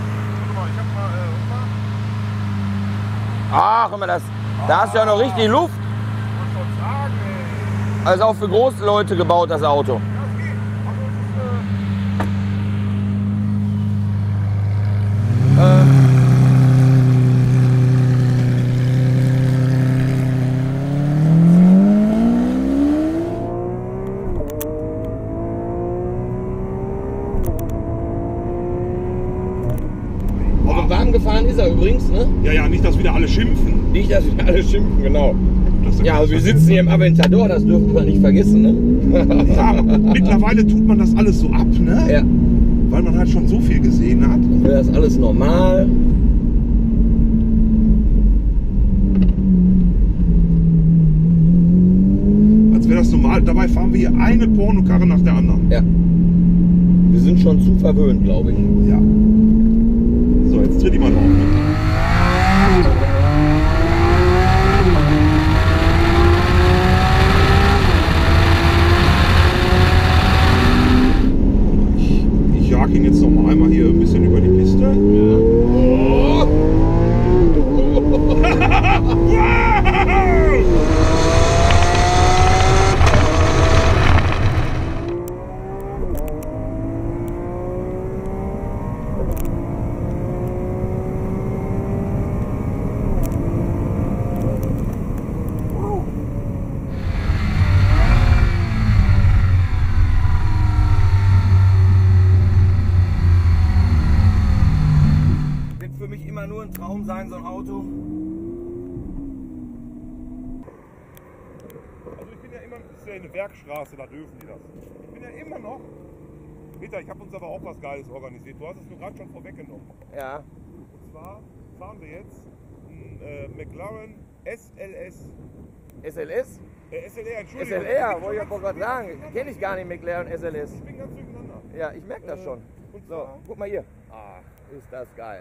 Ach, guck mal, das, da hast du ja noch richtig Luft. Also auch für große Leute gebaut, das Auto. Äh. Also warm gefahren ist er übrigens, ne? Ja, ja, nicht, dass wieder alle schimpfen. Nicht, dass wir alle schimpfen, genau. Das ist Ja, also wir sitzen hier im Aventador, das dürfen wir nicht vergessen, ne? Ja, mittlerweile tut man das alles so ab, ne? Ja. Weil man halt schon so viel gesehen hat. Dann wäre das alles normal. Als wäre das normal. Dabei fahren wir hier eine Pornokarre nach der anderen. Ja. Wir sind schon zu verwöhnt, glaube ich. Ja. So, jetzt tritt ich mal drauf. Ich, ich jag ihn jetzt noch mal einmal hier ein bisschen über die Piste. Ja. Wird für mich immer nur ein Traum sein, so ein Auto. Also ich bin ja immer, das ist ja eine Werkstraße, da dürfen die das. Ich bin ja immer noch. Peter, ich habe uns aber auch was Geiles organisiert. Du hast es nur gerade schon vorweggenommen. Ja. Und zwar fahren wir jetzt einen äh, McLaren S L S. S L S? Äh, S L R, S Entschuldigung. L R, wollte ich ja gerade sagen. Kenne ich gar nicht, McLaren S L S. Ich bin ganz durcheinander. Ja, ich merke das schon. Und So, zwar, guck mal hier. Ah, ist das geil.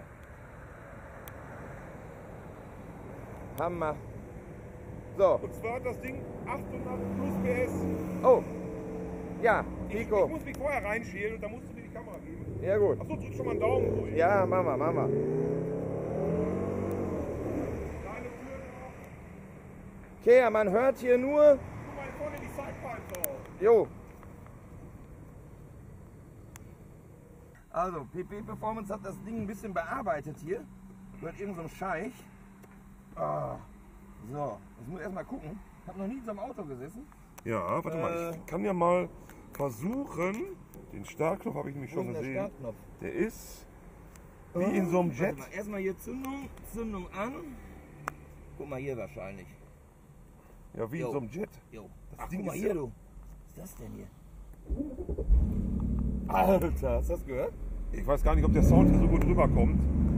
Hammer. So, und zwar hat das Ding achthundert plus P S. oh. Ja, Ich, ich Nico. muss mich vorher reinschielen und dann musst du mir die Kamera geben. Ja gut. Achso, drück schon mal einen Daumen durch. Ja, Mama, Mama. Kleine Tür noch. Okay, ja, man hört hier nur. Guck mal hier vorne die Sidepipes auf. Jo. Also, P P Performance hat das Ding ein bisschen bearbeitet hier. Mit irgendeinem Scheich. Ah. So, jetzt muss ich erstmal gucken. Ich habe noch nie in so einem Auto gesessen. Ja, warte mal, Äh. ich kann ja mal versuchen. Den Startknopf habe ich nämlich schon Wo ist denn der gesehen. Startknopf? Der ist wie in so einem Jet. Warte mal, erstmal hier Zündung, Zündung an. Guck mal hier wahrscheinlich. Ja, wie Jo. in so einem Jet. Jo. Das Ach, Ding guck mal ist hier, ja- du. Was ist das denn hier? Alter, hast du das gehört? Ich weiß gar nicht, ob der Sound hier so gut rüberkommt.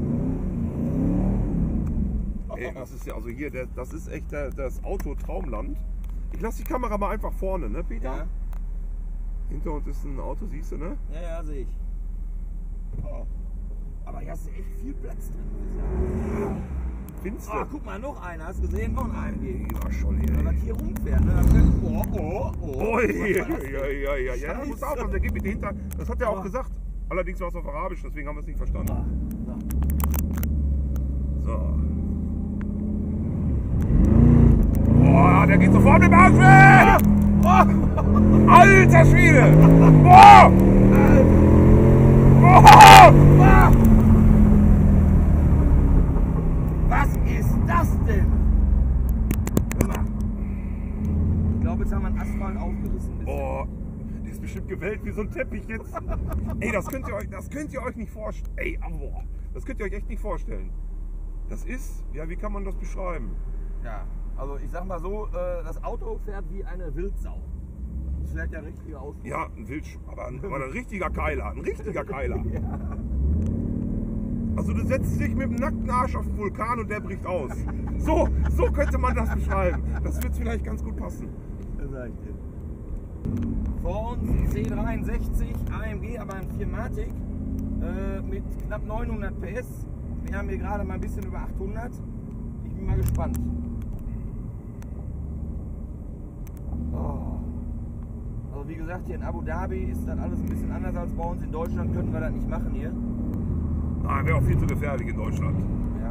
Ey, das ist ja, also hier, der, das ist echt der, das Auto-Traumland. Ich lasse die Kamera mal einfach vorne, ne, Peter? Ja. Hinter uns ist ein Auto, siehst du, ne? Ja, ja, sehe ich. Oh. Aber hier hast du echt viel Platz drin. muss ich sagen. Findest du? Oh, guck mal, noch einer. Hast du gesehen? Noch ein A M G. Ja, schon hier. Wenn das hier rumfährt, ne? Dann können, oh, oh, oh. Oh, ja, ja, ja, ja, ja. Da muss aufpassen, der geht mit hinter. Das hat er auch gesagt. Allerdings war es auf Arabisch, deswegen haben wir es nicht verstanden. So. Boah, der geht sofort im Arsch weg! Oh, alter Schwede! Boah! Boah! Was ist das denn? Hör mal. Ich glaube, jetzt haben wir einen Asphalt aufgerissen. Boah, der ist bestimmt gewellt wie so ein Teppich jetzt. Ey, das könnt ihr euch, das könnt ihr euch nicht vorstellen. Ey, boah, das könnt ihr euch echt nicht vorstellen. Das ist, ja, wie kann man das beschreiben? Ja, also ich sag mal so, äh, das Auto fährt wie eine Wildsau. Das fährt ja richtig aus. Ja, ein Wildsch, aber ein, aber ein richtiger Keiler, ein richtiger Keiler. Ja. Also du setzt dich mit dem nackten Arsch auf den Vulkan und der bricht aus. So, so könnte man das beschreiben. Das wird vielleicht ganz gut passen. Das sag ich dir. Vor uns C dreiundsechzig A M G, aber ein vier Matic äh, mit knapp neunhundert P S. Wir haben hier gerade mal ein bisschen über achthundert. Ich bin mal gespannt. Oh. Also wie gesagt, hier in Abu Dhabi ist das alles ein bisschen anders als bei uns. In Deutschland könnten wir das nicht machen hier. Ah, wäre auch viel zu gefährlich in Deutschland. Ja.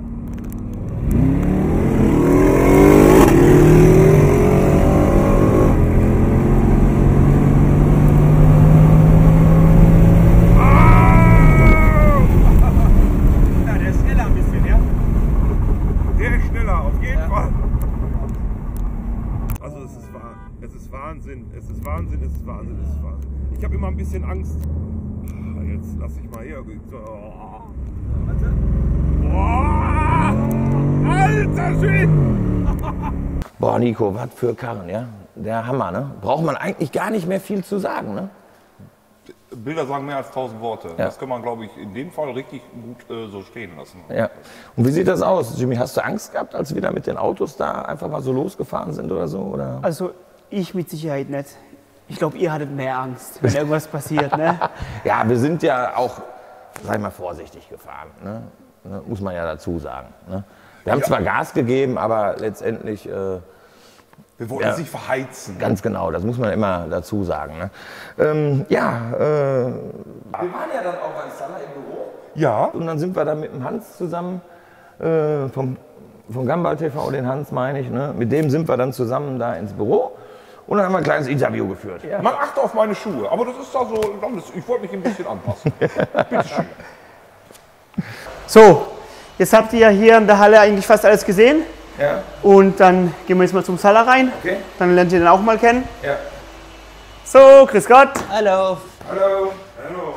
Ja, der ist schneller ein bisschen, ja? Der ist schneller, auf jeden Ja. Fall. Also es ist, wahr, es ist Wahnsinn, es ist Wahnsinn, es ist Wahnsinn, es ist Wahnsinn. Ich habe immer ein bisschen Angst. Jetzt lass ich mal hier. Oh. Warte. Boah! Alter Schwede! Boah, Nico, was für Karren, ja? Der Hammer, ne? Braucht man eigentlich gar nicht mehr viel zu sagen, ne? Bilder sagen mehr als tausend Worte. Ja. Das kann man, glaube ich, in dem Fall richtig gut äh, so stehen lassen. Ja. Und wie sieht das aus, Jimmy? Hast du Angst gehabt, als wir da mit den Autos da einfach mal so losgefahren sind oder so? Oder? Also ich mit Sicherheit nicht. Ich glaube, ihr hattet mehr Angst, wenn irgendwas passiert, ne? Ja, wir sind ja auch, sag ich mal, vorsichtig gefahren, ne? Ne? Muss man ja dazu sagen. Ne? Wir haben Ja. zwar Gas gegeben, aber letztendlich, äh, Wir wollten Ja. es nicht verheizen. ganz genau, das muss man immer dazu sagen. Ne? Ähm, ja, äh, wir waren ja dann auch bei Salah im Büro. Ja. Und dann sind wir da mit dem Hans zusammen, äh, vom, vom Gambal T V, den Hans meine ich, ne? Mit dem sind wir dann zusammen da ins Büro und dann haben wir ein kleines Interview geführt. Man achte auf meine Schuhe, aber das ist da so, ich wollte mich ein bisschen anpassen. Bitte schön. So, jetzt habt ihr ja hier in der Halle eigentlich fast alles gesehen. Ja, Und dann gehen wir jetzt mal zum Salah rein. okay. Dann lernt ihr den auch mal kennen. Ja. So, grüß Gott. Hello. Hallo. Hallo.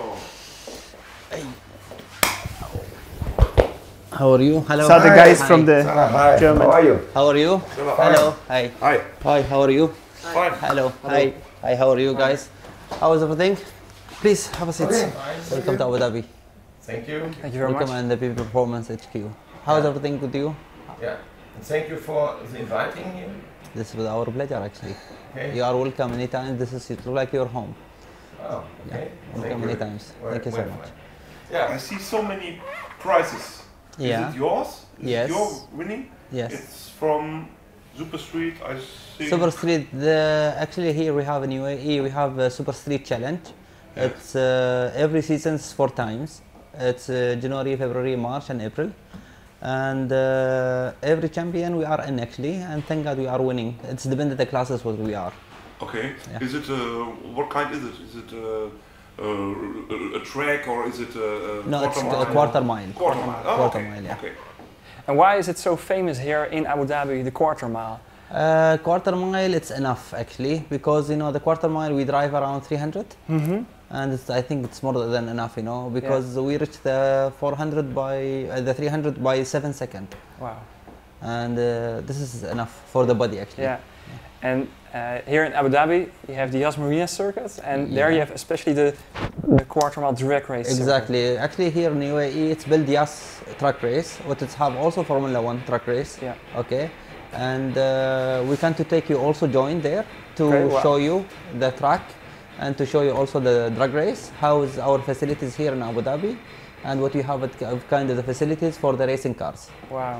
How are you? Hello. These are the Hi. guys from the Hi, German. how are you? How are you? Hello. Hi. Hi. Hi. How are you? Fine. Hello. Hi. Hi. How are you guys? How is everything? Please have a seat. Welcome to Abu Dhabi. Thank you. Thank you very Welcome much. and the P P Performance H Q. How is everything with you? Yeah. Thank you for the inviting here. This is our pleasure actually. Okay. You are welcome anytime. This is it look like your home. Oh, okay. Welcome many times. Thank you so much. Yeah, I see so many prizes. Yeah. Is it yours? Is Yes. it your winning? Yes. It's from Super Street, I see. Super Street, the, actually here we have in U A E, we have a Super Street Challenge. It's uh, every season's four times. It's uh, January, February, March and April. And uh, every champion we are in actually, and thank God we are winning. It's dependent the classes what we are. Okay. Yeah. Is it, uh, what kind is it? Is it uh, uh, a track or is it a, a No, quarter it's mile? a quarter mile. Quarter mile. Oh, Quarter okay. mile, yeah. Okay. And why is it so famous here in Abu Dhabi, the quarter mile? Uh, quarter mile, it's enough actually, because you know the quarter mile we drive around three hundred, Mhm. and it's, I think it's more than enough, you know, because we reached the four hundred by uh, the three hundred by seven seconds, Wow. and uh, this is enough for the body actually. Yeah. And uh, here in Abu Dhabi, you have the Yas Marina circuit, and there you Yeah. have especially the, the quarter mile drag race. circuit. Exactly. Actually, here in U A E, it's built Yas truck race, but it's have also Formula One truck race. Yeah. Okay. And uh, we can to take you also join there to Okay, wow. show you the track and to show you also the drag race. How is our facilities here in Abu Dhabi, and what we have at kind of the facilities for the racing cars. Wow.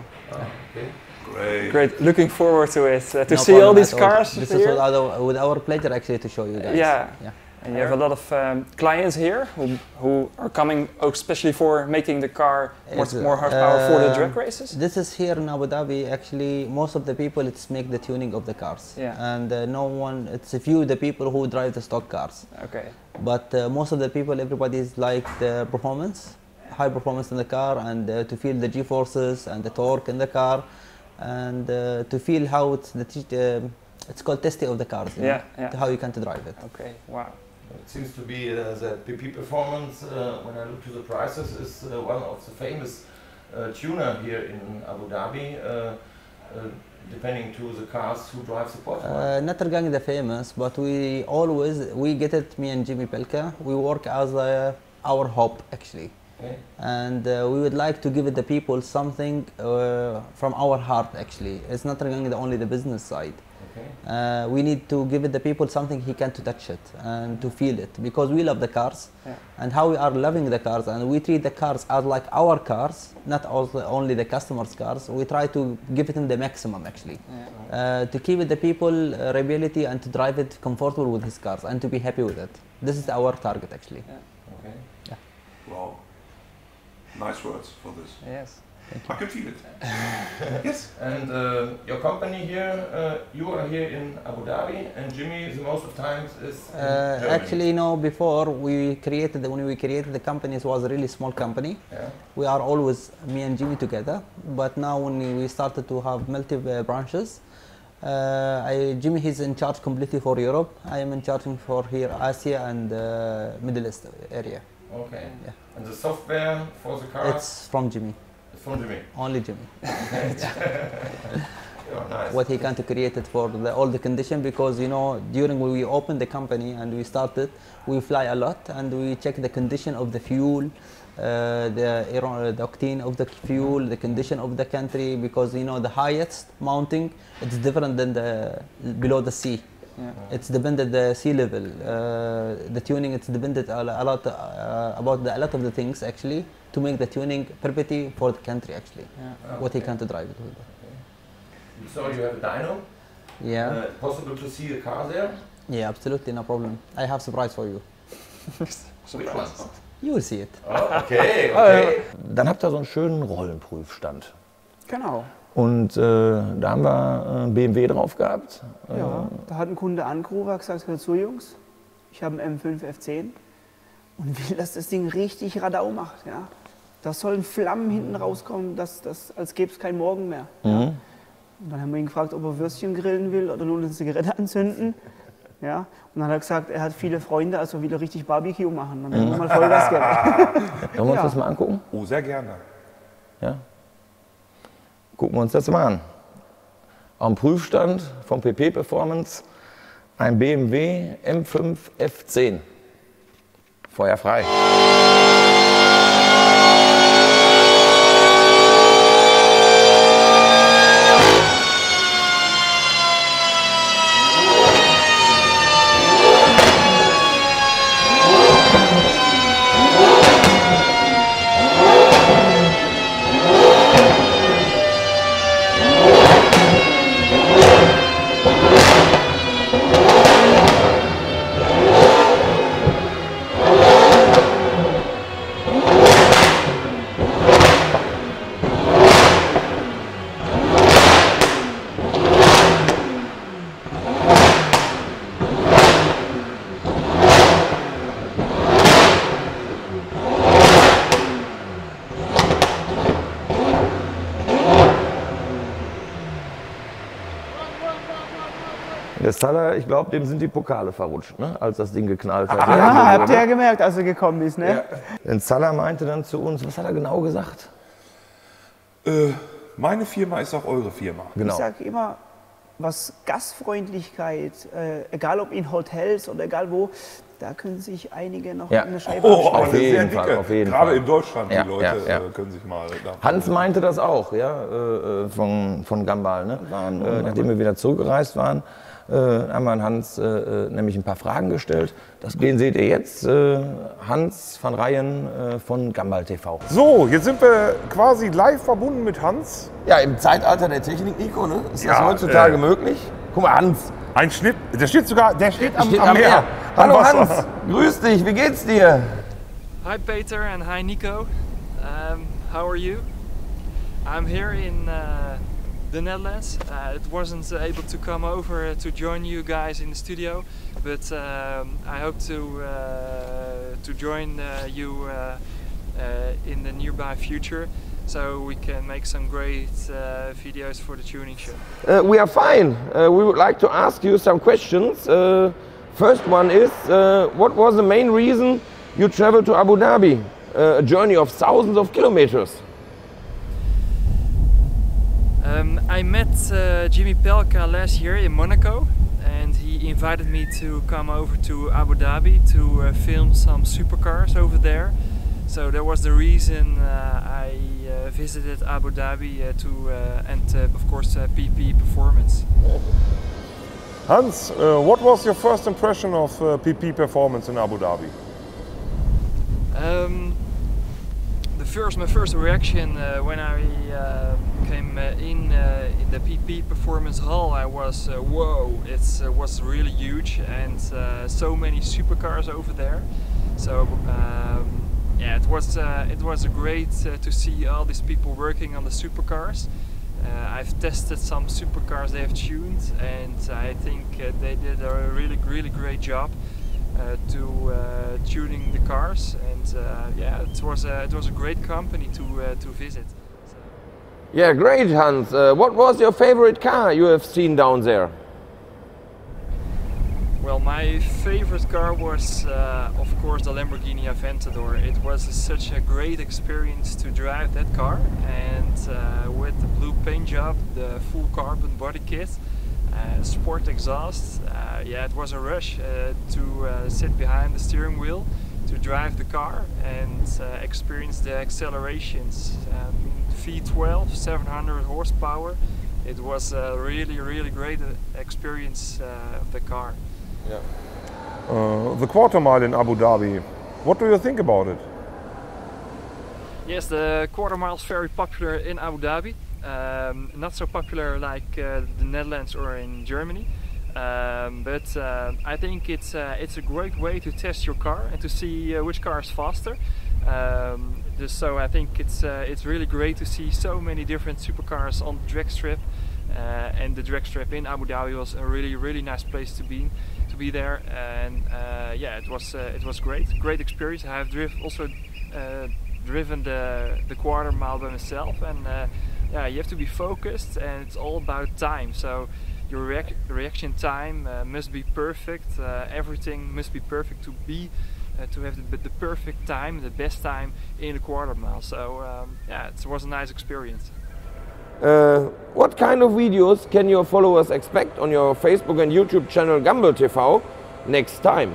Great. Great. Looking forward to it. Uh, to No see all problem these at all. cars This here. is with our, with our pleasure actually to show you guys. Yeah. yeah. And you have a lot of um, clients here who, who are coming especially for making the car more, It's, more horsepower for the uh, drag races? This is here in Abu Dhabi. Actually, most of the people it's make the tuning of the cars. Yeah. And uh, no one, it's a few the people who drive the stock cars. Okay. But uh, most of the people, everybody is like the performance, high performance in the car, and uh, to feel the G-forces and the torque in the car, and uh, to feel how it's the t uh, it's called testing of the cars. You Yeah, know, yeah. How you can to drive it. Okay. Wow. It seems to be uh, that P P Performance, uh, when I look to the prices, is uh, one of the famous uh, tuner here in Abu Dhabi, uh, uh, depending to the cars who drive the Porsche. Uh, not regarding the famous, but we always we get it. Me and Jimmy Pelka, we work as uh, our hope actually. Okay. And uh, we would like to give it the people something uh, from our heart actually. It's not regarding the, only the business side. Okay. Uh, we need to give it the people something he can to touch it and to feel it, because we love the cars. Yeah. And how we are loving the cars, and we treat the cars as like our cars, not also only the customers' cars. We try to give it them the maximum actually, Yeah. uh, to keep it the people uh, reliability and to drive it comfortable with his cars and to be happy with it. This is our target actually. Yeah. Okay. Wow. Nice words for this. Yes. I can feel it. Yes. And uh, your company here, uh, you are here in Abu Dhabi, and Jimmy, the most of times is in Uh, Germany. actually, no. Before we created the, when we created the company, it was a really small company. Yeah. We are always me and Jimmy together. But now when we started to have multi uh, branches, uh, I, Jimmy is in charge completely for Europe. I am in charge for here Asia and uh, Middle East area. Okay. Yeah. And the software for the cars It's from Jimmy, is from Jimmy. only Jimmy. Oh, nice. What he can to create it for the, all the condition, because you know during when we opened the company and we started, we fly a lot and we check the condition of the fuel, uh, the, aero- the octane of the fuel, the condition of the country, because you know the highest mounting it's different than the below the sea. Yeah. It's dependent the sea level, uh, the tuning. It's dependent a a lot uh, about the, a lot of the things actually to make the tuning perfectly for the country actually. Yeah. What he can to drive it with. So you have a dyno. Yeah. Uh, possible to see the car there? Yeah, absolutely, no problem. I have surprise for you. Which one? You will see it. Oh, okay, okay. Dann habt ihr so einen schönen Rollenprüfstand. Genau. Und äh, da haben wir äh, B M W drauf gehabt. Ja, da hat ein Kunde angerufen, hat gesagt, hör zu Jungs, ich habe einen M fünf F zehn und will, dass das Ding richtig Radau macht. Ja. Da sollen Flammen hinten rauskommen, dass, dass, als gäbe es kein Morgen mehr. Ja. Mhm. Und dann haben wir ihn gefragt, ob er Würstchen grillen will oder nur eine Zigarette anzünden. Ja. Und dann hat er gesagt, er hat viele Freunde, also will er richtig Barbecue machen. Dann werden wir mal Vollgas geben. Wollen wir uns Ja. das mal angucken? Oh, sehr gerne. Ja. Gucken wir uns das mal an. Am Prüfstand vom P P Performance ein B M W M fünf F zehn. Feuer frei. Der Salah, ich glaube, dem sind die Pokale verrutscht, ne? Als das Ding geknallt hat. Ja, habt ihr ja gemerkt, als er gekommen ist. Ne? Denn Salah meinte dann zu uns, was hat er genau gesagt? Äh, meine Firma ist auch eure Firma. Genau. Ich sage immer, was Gastfreundlichkeit, äh, egal ob in Hotels oder egal wo, da können sich einige noch Ja. eine Scheibe Oh, abschneiden. aber eine jeden sehr Fall, dicke. auf jeden Gerade Fall. in Deutschland, Ja, die Leute ja, ja. Äh, können sich mal... davon- Hans meinte das auch, ja, äh, äh, von, von Gambal, ne? Äh, nachdem wir wieder zurückgereist waren. äh, haben wir an Hans äh, nämlich ein paar Fragen gestellt. Das den seht ihr jetzt, äh, Hans van Ryen äh, von Gumball T V. So, jetzt sind wir quasi live verbunden mit Hans. Ja, im Zeitalter der Technik, Nico, ne? Ist das Ja, heutzutage äh, möglich? Guck mal, Hans. Ein Schnitt, der steht sogar, der steht am, Steht am am Meer. Meer. Am Hallo Wasser. Hans, grüß dich, wie geht's dir? Hi Peter and hi Nico. Um, how are you? I'm here in uh, the Netherlands. Uh, it wasn't able to come over to join you guys in the studio, but um, I hope to uh, to join uh, you uh, uh, in the nearby future, so we can make some great uh, videos for the tuning show. Uh, we are fine. Uh, we would like to ask you some questions. Uh, first one is, uh, what was the main reason you traveled to Abu Dhabi? Uh, a journey of thousands of kilometers. Um, I met uh, Jimmy Pelka last year in Monaco, and he invited me to come over to Abu Dhabi to uh, film some supercars over there. So that was the reason uh, I uh, visited Abu Dhabi uh, to uh, and uh, of course uh, P P Performance. Hans, uh, what was your first impression of uh, P P Performance in Abu Dhabi? Um, the first, my first reaction uh, when I uh, came uh, in uh, in the P P Performance Hall, I was uh, whoa! It uh, was really huge, and uh, so many supercars over there. So um, yeah, it was uh, it was great uh, to see all these people working on the supercars. Uh, I've tested some supercars they have tuned, and I think uh, they did a really really great job. Uh, to uh, tuning the cars, and uh, yeah, it was a, it was a great company to uh, to visit. So. Yeah, great, Hans. Uh, what was your favorite car you have seen down there? Well, my favorite car was, uh, of course, the Lamborghini Aventador. It was a, such a great experience to drive that car, and uh, with the blue paint job, the full carbon body kit. Uh, sport exhaust, uh, yeah, it was a rush uh, to uh, sit behind the steering wheel, to drive the car and uh, experience the accelerations. Um, V twelve, seven hundred horsepower. It was a really, really great experience uh, of the car. Yeah. Uh, the quarter mile in Abu Dhabi, what do you think about it? Yes, the quarter mile is very popular in Abu Dhabi. Um, not so popular like uh, the Netherlands or in Germany, um, but uh, I think it's uh, it's a great way to test your car and to see uh, which car is faster. Um, just so I think it's uh, it's really great to see so many different supercars on the drag strip, uh, and the drag strip in Abu Dhabi was a really really nice place to be to be there, and uh, yeah, it was uh, it was great, great experience. I have driv also uh, driven the the quarter mile by myself, and. Uh, Yeah, you have to be focused, and it's all about time. So your reac reaction time uh, must be perfect. Uh, everything must be perfect to be uh, to have the, the perfect time, the best time in a quarter mile. So um, yeah, it was a nice experience. Uh, what kind of videos can your followers expect on your Facebook and YouTube channel Gumball T V next time?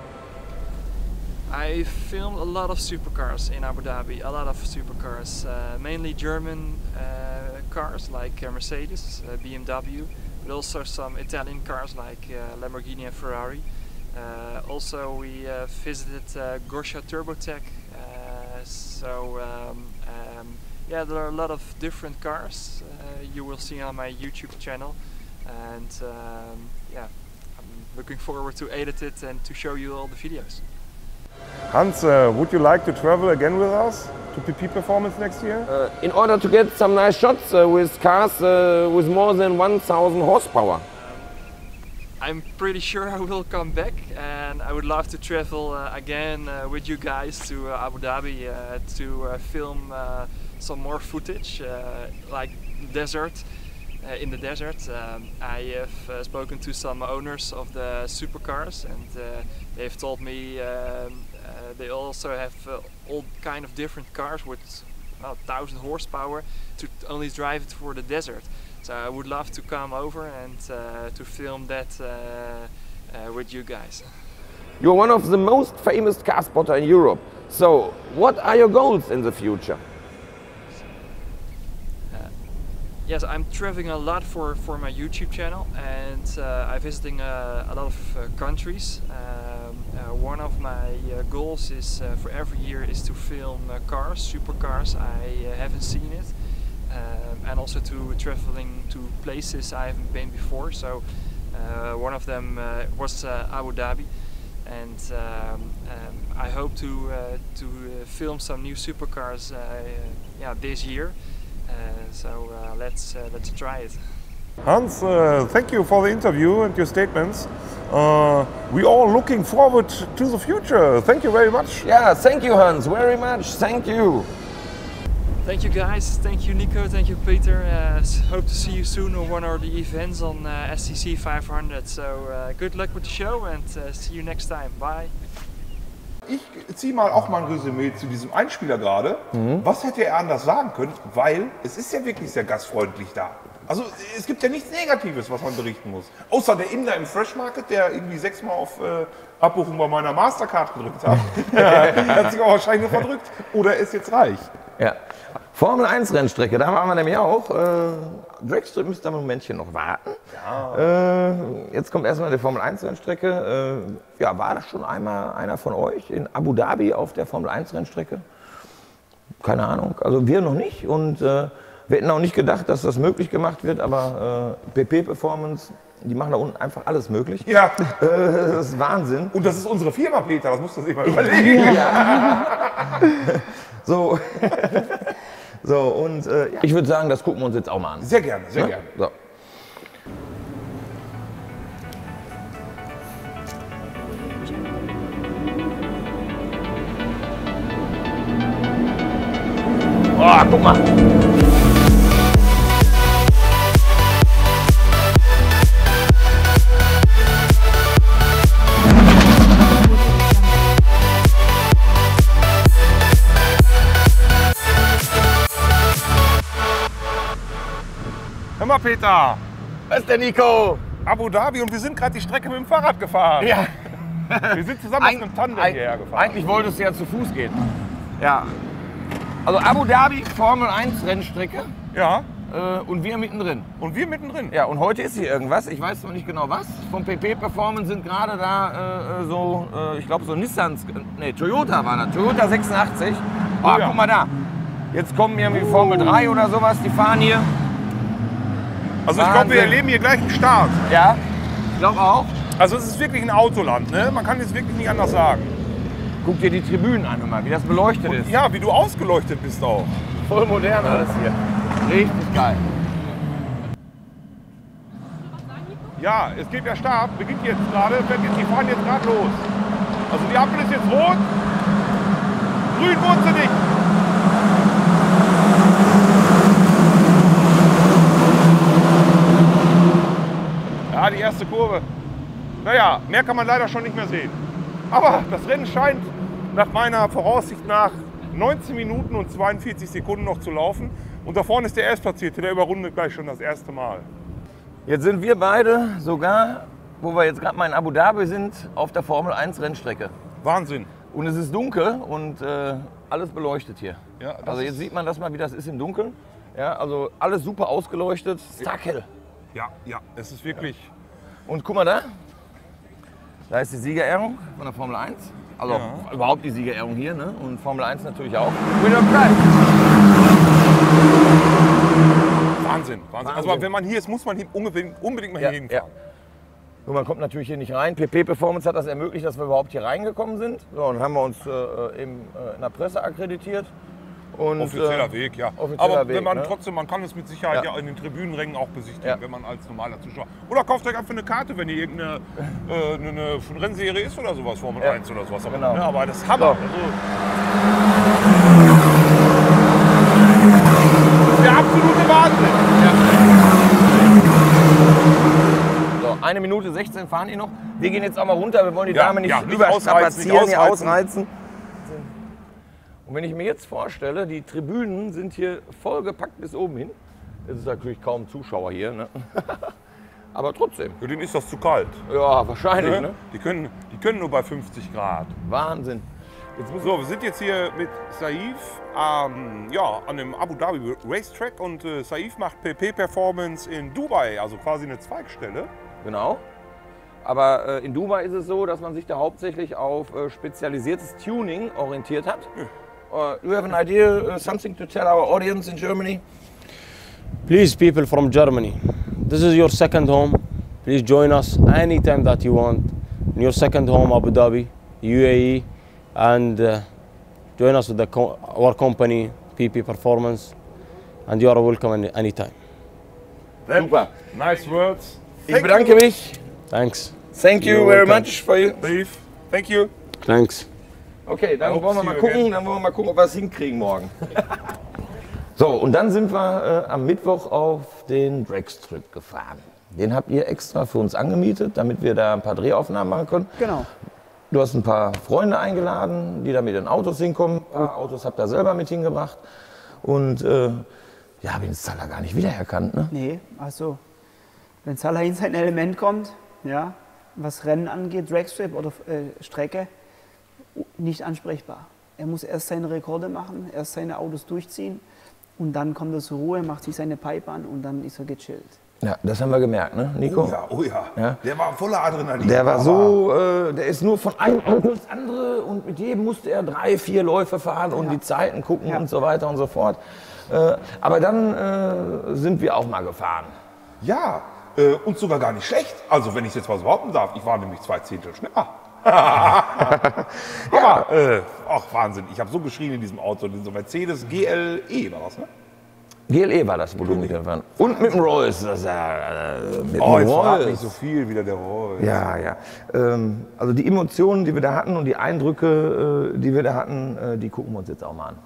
I filmed a lot of supercars in Abu Dhabi, a lot of supercars, uh, mainly German uh, cars like uh, Mercedes, uh, B M W, but also some Italian cars like uh, Lamborghini and Ferrari. Uh, also we uh, visited uh, Gorsha Turbotech, uh, so um, um, yeah, there are a lot of different cars uh, you will see on my YouTube channel, and um, yeah, I'm looking forward to edit it and to show you all the videos. Hans, uh, would you like to travel again with us to P P Performance next year? Uh, in order to get some nice shots uh, with cars uh, with more than one thousand horsepower. Um, I'm pretty sure I will come back, and I would love to travel uh, again uh, with you guys to uh, Abu Dhabi uh, to uh, film uh, some more footage, uh, like the desert. Uh, in the desert, um, I have uh, spoken to some owners of the supercars, and uh, they've told me um, uh, they also have uh, all kind of different cars with well, one thousand horsepower to only drive it for the desert. So I would love to come over and uh, to film that uh, uh, with you guys. You're one of the most famous car spotter in Europe. So, what are your goals in the future? yes, I'm traveling a lot for, for my YouTube channel, and uh, I'm visiting uh, a lot of uh, countries. Um, uh, one of my uh, goals is uh, for every year is to film uh, cars, supercars. I uh, haven't seen it, um, and also to traveling to places I haven't been before. So uh, one of them uh, was uh, Abu Dhabi, and um, um, I hope to uh, to uh, film some new supercars uh, yeah this year. Uh, so uh, let's uh, let's try it. Hans, uh, thank you for the interview and your statements. Uh, we are looking forward to the future. Thank you very much. Yeah, thank you, Hans, very much. Thank you. Thank you, guys. Thank you, Nico. Thank you, Peter. Uh, hope to see you soon on one of the events on uh, S T C five hundred. So uh, good luck with the show, and uh, see you next time. Bye. Ich ziehe mal auch mal ein Resümee zu diesem Einspieler gerade. Mhm. Was hätte er anders sagen können? Weil es ist ja wirklich sehr gastfreundlich da. Also es gibt ja nichts Negatives, was man berichten muss. Außer der Inder im Fresh Market, der irgendwie sechsmal auf äh, Abbuchung bei meiner Mastercard gedrückt hat. Er hat sich auch wahrscheinlich nur verdrückt. Oder er ist jetzt reich. Ja. Formel eins Rennstrecke, da waren wir nämlich auch. Äh, Dragstrip müsste da ein Momentchen noch warten. Ja. Äh, jetzt kommt erstmal die Formel eins Rennstrecke. Äh, ja, war das schon einmal einer von euch in Abu Dhabi auf der Formel eins Rennstrecke? Keine Ahnung, also wir noch nicht. Und äh, wir hätten auch nicht gedacht, dass das möglich gemacht wird, aber äh, P P Performance, die machen da unten einfach alles möglich. Ja. Äh, das ist Wahnsinn. Und das ist unsere Firma, Peter, das musst du sich mal überlegen. Ja. So. So, und äh, ich würde sagen, das gucken wir uns jetzt auch mal an. Sehr gerne, sehr ja? gerne. So. Oh, guck mal. Hör mal, Peter. Was ist der Nico? Abu Dhabi und wir sind gerade die Strecke mit dem Fahrrad gefahren. Ja. Wir sind zusammen Eig mit einem Tandem eig hierher gefahren. Eigentlich wolltest du ja zu Fuß gehen. Ja. Also Abu Dhabi, Formel eins Rennstrecke. Ja. Äh, und wir mittendrin. Und wir mittendrin. Ja, und heute ist hier irgendwas. Ich weiß noch nicht genau was. Vom P P Performance sind gerade da äh, so, äh, ich glaube so Nissans, nee, Toyota war das. Toyota sechsundachtzig. Oh, Oh ja. guck mal da. Jetzt kommen irgendwie Formel drei oder sowas, die fahren hier. Also ich glaube, wir erleben hier gleich einen Start. Ja, ich glaube auch. Also es ist wirklich ein Autoland, ne? Man kann es wirklich nicht anders sagen. Guck dir die Tribünen an, mal, wie das beleuchtet ist. Ja, wie du ausgeleuchtet bist auch. Voll modern alles hier. Richtig geil. Ja, es geht der Start, beginnt jetzt gerade, die fahren jetzt gerade los. Also die Ampel ist jetzt rot, grün wurde sie nicht. Ja, die erste Kurve. Naja, mehr kann man leider schon nicht mehr sehen. Aber das Rennen scheint nach meiner Voraussicht nach neunzehn Minuten und zweiundvierzig Sekunden noch zu laufen. Und da vorne ist der Erstplatzierte, der überrundet gleich schon das erste Mal. Jetzt sind wir beide sogar, wo wir jetzt gerade mal in Abu Dhabi sind, auf der Formel eins Rennstrecke. Wahnsinn. Und es ist dunkel und äh, alles beleuchtet hier. Ja, das also jetzt ist- sieht man das mal, wie das ist im Dunkeln. Ja, also alles super ausgeleuchtet, tagshell. Ja, ja, es ist wirklich. Und guck mal da, da ist die Siegerehrung von der Formel eins. Also Ja. überhaupt die Siegerehrung hier, ne? Und Formel eins natürlich auch. Winner Prize. Wahnsinn, Wahnsinn. Also Wahnsinn. wenn man hier ist, muss man hier unbedingt, unbedingt mal Ja, hier hinfahren. So, man kommt natürlich hier nicht rein. P P Performance hat das ermöglicht, dass wir überhaupt hier reingekommen sind. So, und haben wir uns äh, eben äh, in der Presse akkreditiert. Und, Offizieller äh, Weg, ja. offizieller Aber wenn Weg, man ne? trotzdem, man kann es mit Sicherheit ja, Ja. in den Tribünenrängen auch besichtigen, Ja. wenn man als normaler Zuschauer. Oder kauft euch einfach eine Karte, wenn ihr irgendeine äh, eine, eine Rennserie ist oder sowas, Formel Ja. eins oder sowas. Aber, Genau. ne, aber das ist Hammer. So. Also, das ist der absolute Wahnsinn. So, eine Minute sechzehn fahren die noch. Wir gehen jetzt auch mal runter. Wir wollen die Ja, Dame nicht ja, nicht überstrapazieren, ausreizen, nicht hier ausreizen. ausreizen. Und wenn ich mir jetzt vorstelle, die Tribünen sind hier vollgepackt bis oben hin. Es ist natürlich kaum Zuschauer hier, ne? Aber trotzdem. Für den ist das zu kalt. Ja, wahrscheinlich, Ne? ne? Die, können, die können nur bei fünfzig Grad. Wahnsinn. So, wir sind jetzt hier mit Saif ähm, ja, an dem Abu Dhabi Racetrack und äh, Saif macht P P Performance in Dubai, also quasi eine Zweigstelle. Genau. Aber äh, in Dubai ist es so, dass man sich da hauptsächlich auf äh, spezialisiertes Tuning orientiert hat. Uh, do you have an idea, uh, something to tell our audience in Germany? Please, people from Germany, this is your second home. Please join us anytime that you want in your second home, Abu Dhabi, U A E, and uh, join us with the co our company, P P Performance, and you are welcome any anytime. Super. Nice words. Ich bedanke mich. Thanks. Thank you You're very welcome. much for you. Saif, thank you. Thanks. Okay, dann Hope wollen wir see mal you gucken, again. dann wollen wir mal gucken, ob wir es hinkriegen morgen. So, und dann sind wir äh, am Mittwoch auf den Dragstrip gefahren. Den habt ihr extra für uns angemietet, damit wir da ein paar Drehaufnahmen machen können. Genau. Du hast ein paar Freunde eingeladen, die da mit den Autos hinkommen. Ein paar Autos habt ihr selber mit hingebracht. Und äh, ja, habe den Salah gar nicht wiedererkannt, ne? Nee, also wenn Salah in sein Element kommt, ja, was Rennen angeht, Dragstrip oder äh, Strecke, nicht ansprechbar. Er muss erst seine Rekorde machen, erst seine Autos durchziehen und dann kommt er zur Ruhe, macht sich seine Pipe an und dann ist er gechillt. Ja, das haben wir gemerkt, ne, Nico? Oh ja, oh ja. Ja. Der war voller Adrenalin. Der war aber- so, äh, der ist nur von einem Auto ins andere und mit jedem musste er drei, vier Läufe fahren und die Zeiten gucken Ja. und so weiter und so fort. Äh, aber dann äh, sind wir auch mal gefahren. Ja, äh, und sogar gar nicht schlecht. Also wenn ich jetzt was behaupten darf, ich war nämlich zwei Zehntel schneller. Aber, äh, ach Wahnsinn, ich habe so geschrien in diesem Auto, in so Mercedes G L E war das, ne? G L E war das, wo du mitgefahren. Und mit dem Rolls. Das ist ja, äh, mit Oh, dem jetzt verrat Rolls. nicht so viel wieder der Rolls. Ja, ja. Ähm, also die Emotionen, die wir da hatten und die Eindrücke, äh, die wir da hatten, äh, die gucken wir uns jetzt auch mal an.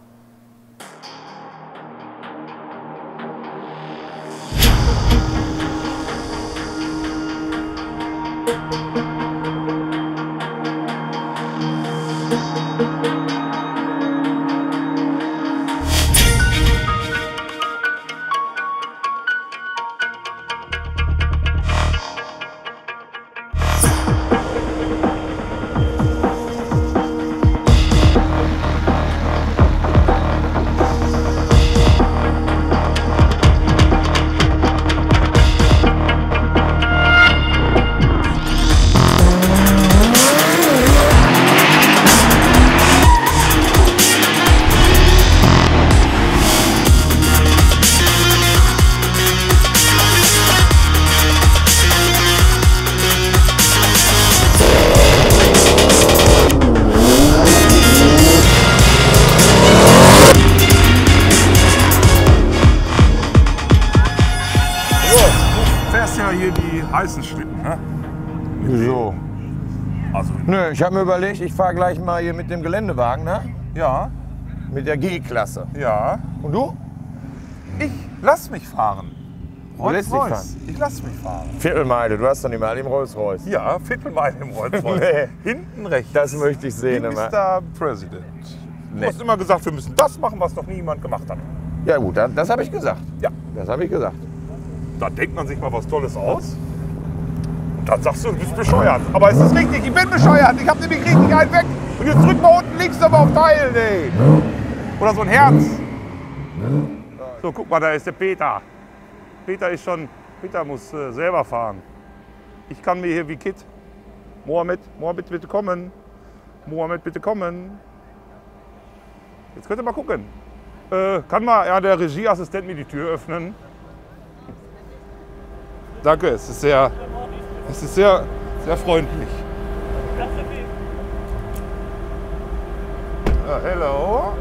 heißen Schlitten, ne? Wieso? Also, Nö, ich habe mir überlegt, ich fahre gleich mal hier mit dem Geländewagen, ne? ja, Mit der G-Klasse. ja. Und du? Ich lass mich fahren. Du lässt dich Rolls-Royce. fahren? Ich lass mich fahren. Viertelmeile, du hast doch nicht mal im Rolls-Royce. Ja, Viertelmeile im Rolls-Royce. Nee. Hinten rechts. Das möchte ich sehen Wie immer. Mister President. Du Nee. hast immer gesagt, wir müssen das machen, was noch nie jemand gemacht hat. Ja gut, das, das habe ich gesagt. Ja. Das habe ich gesagt. Da denkt man sich mal was Tolles aus. Und dann sagst du, du bist bescheuert. Aber es ist richtig, ich bin bescheuert. Ich habe nämlich richtig einen weg. Und jetzt drück mal unten links aber auf Teilen, ey. Oder so ein Herz. So, guck mal, da ist der Peter. Peter ist schon, Peter muss äh, selber fahren. Ich kann mir hier wie Kid. Mohammed, Mohammed, bitte kommen. Mohammed, bitte kommen. Jetzt könnt ihr mal gucken. Äh, kann mal ja, der Regieassistent mir die Tür öffnen? Danke, es ist sehr, es ist sehr, sehr freundlich. Uh, hello.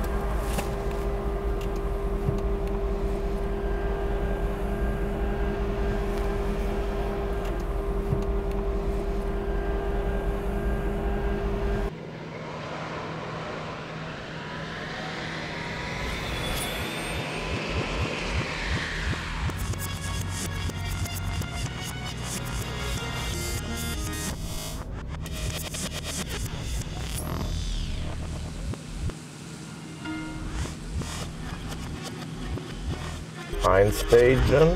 Einstagen.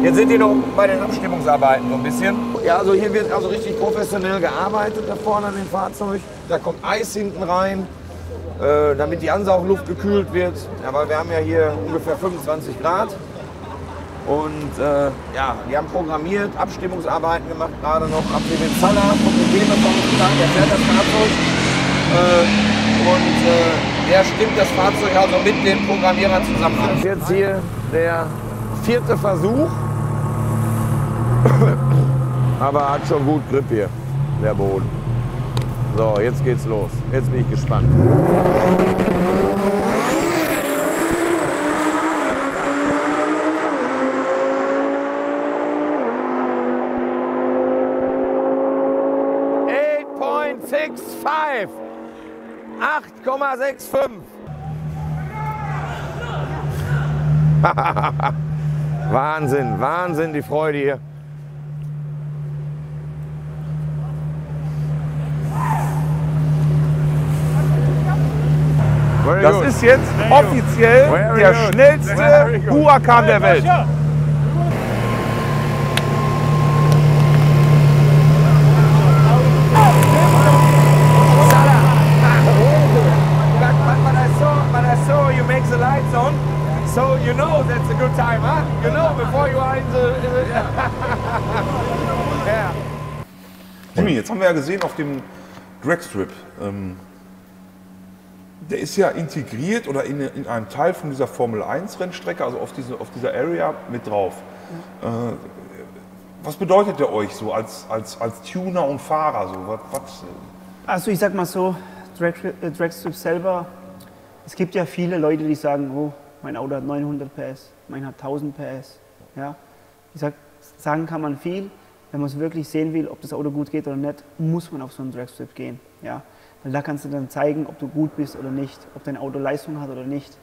Jetzt sind die noch bei den Abstimmungsarbeiten so ein bisschen. Ja, also hier wird also richtig professionell gearbeitet da vorne an dem Fahrzeug. Da kommt Eis hinten rein, äh, damit die Ansaugluft gekühlt wird. Aber wir haben ja hier ungefähr fünfundzwanzig Grad. Und äh, ja, die haben programmiert, Abstimmungsarbeiten gemacht, gerade noch ab den Zaller vom Probleme vom Tag, der fährt das Fahrzeug. Äh, und äh, der stimmt das Fahrzeug also mit dem Programmierer zusammen ab. Das ist jetzt hier der vierte Versuch. Aber hat schon gut Grip hier, der Boden. So, jetzt geht's los. Jetzt bin ich gespannt. acht Komma fünfundsechzig. Wahnsinn, Wahnsinn, die Freude hier. Das ist jetzt offiziell der schnellste Huracan der Welt. So you know that's a good time, huh? You know before you are in the... In the yeah. Jimmy, jetzt haben wir ja gesehen auf dem Dragstrip, ähm, der ist ja integriert oder in, in einem Teil von dieser Formel eins Rennstrecke, also auf, diese, auf dieser Area mit drauf. Mhm. Äh, was bedeutet der euch so als, als, als Tuner und Fahrer? So? Was, was, also ich sag mal so, Dragstrip, äh, Dragstrip selber, es gibt ja viele Leute, die sagen, oh, mein Auto hat neunhundert P S, mein hat tausend P S. Ja? Ich sag, sagen kann man viel. Wenn man es wirklich sehen will, ob das Auto gut geht oder nicht, muss man auf so einen Dragstrip gehen. Ja? Weil da kannst du dann zeigen, ob du gut bist oder nicht, ob dein Auto Leistung hat oder nicht.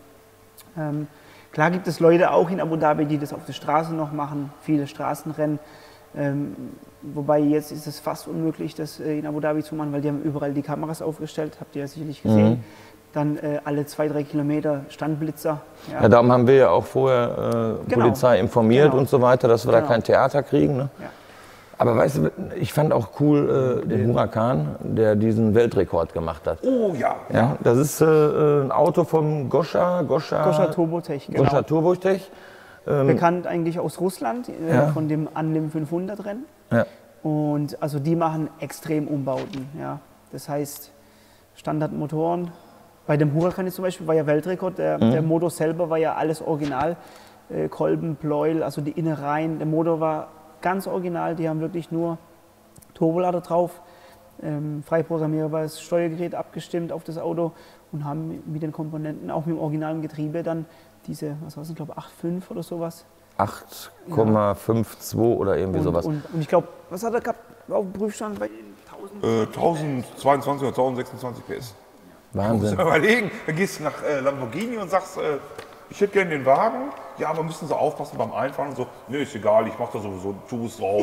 Ähm, klar gibt es Leute auch in Abu Dhabi, die das auf der Straße noch machen, viele Straßenrennen. Ähm, wobei jetzt ist es fast unmöglich, das äh, in Abu Dhabi zu machen, weil die haben überall die Kameras aufgestellt, habt ihr ja sicherlich gesehen. Mhm. Dann äh, alle zwei, drei Kilometer Standblitzer. Ja. Ja, darum haben wir ja auch vorher äh, Genau. Polizei informiert Genau. und so weiter, dass wir Genau. da kein Theater kriegen. Ne? Ja. Aber weißt du, ich fand auch cool äh, den Huracan, der diesen Weltrekord gemacht hat. oh ja. Ja, das ist äh, ein Auto vom Goscha, Goscha, Goscha Turbotech, genau. Goscha Turbotech. Ähm, Bekannt eigentlich aus Russland, äh, Ja. von dem Anlim fünfhundert Rennen. ja. Und also die machen extrem Umbauten. Ja. Das heißt, Standardmotoren. Bei dem Huracan jetzt zum Beispiel war ja Weltrekord. Der, Mhm. der Motor selber war ja alles original. Äh, Kolben, Pleuel, also die Innereien. Der Motor war ganz original. Die haben wirklich nur Turbolader drauf. Ähm, frei programmierbares Steuergerät abgestimmt auf das Auto und haben mit den Komponenten, auch mit dem originalen Getriebe, dann diese, was war es, ich glaube acht Komma fünf oder sowas. acht Komma zweiundfünfzig oder irgendwie Und, sowas. und, und ich glaube, was hat er gehabt auf dem Prüfstand bei den tausend? Äh, tausendzweiundzwanzig oder tausendsechsundzwanzig P S. Muss Wahnsinn. mal überlegen, dann gehst du nach äh, Lamborghini und sagst, äh, ich hätte gerne den Wagen, ja, aber müssen Sie aufpassen beim Einfahren und so, nee, ist egal, ich mache da sowieso Turbos drauf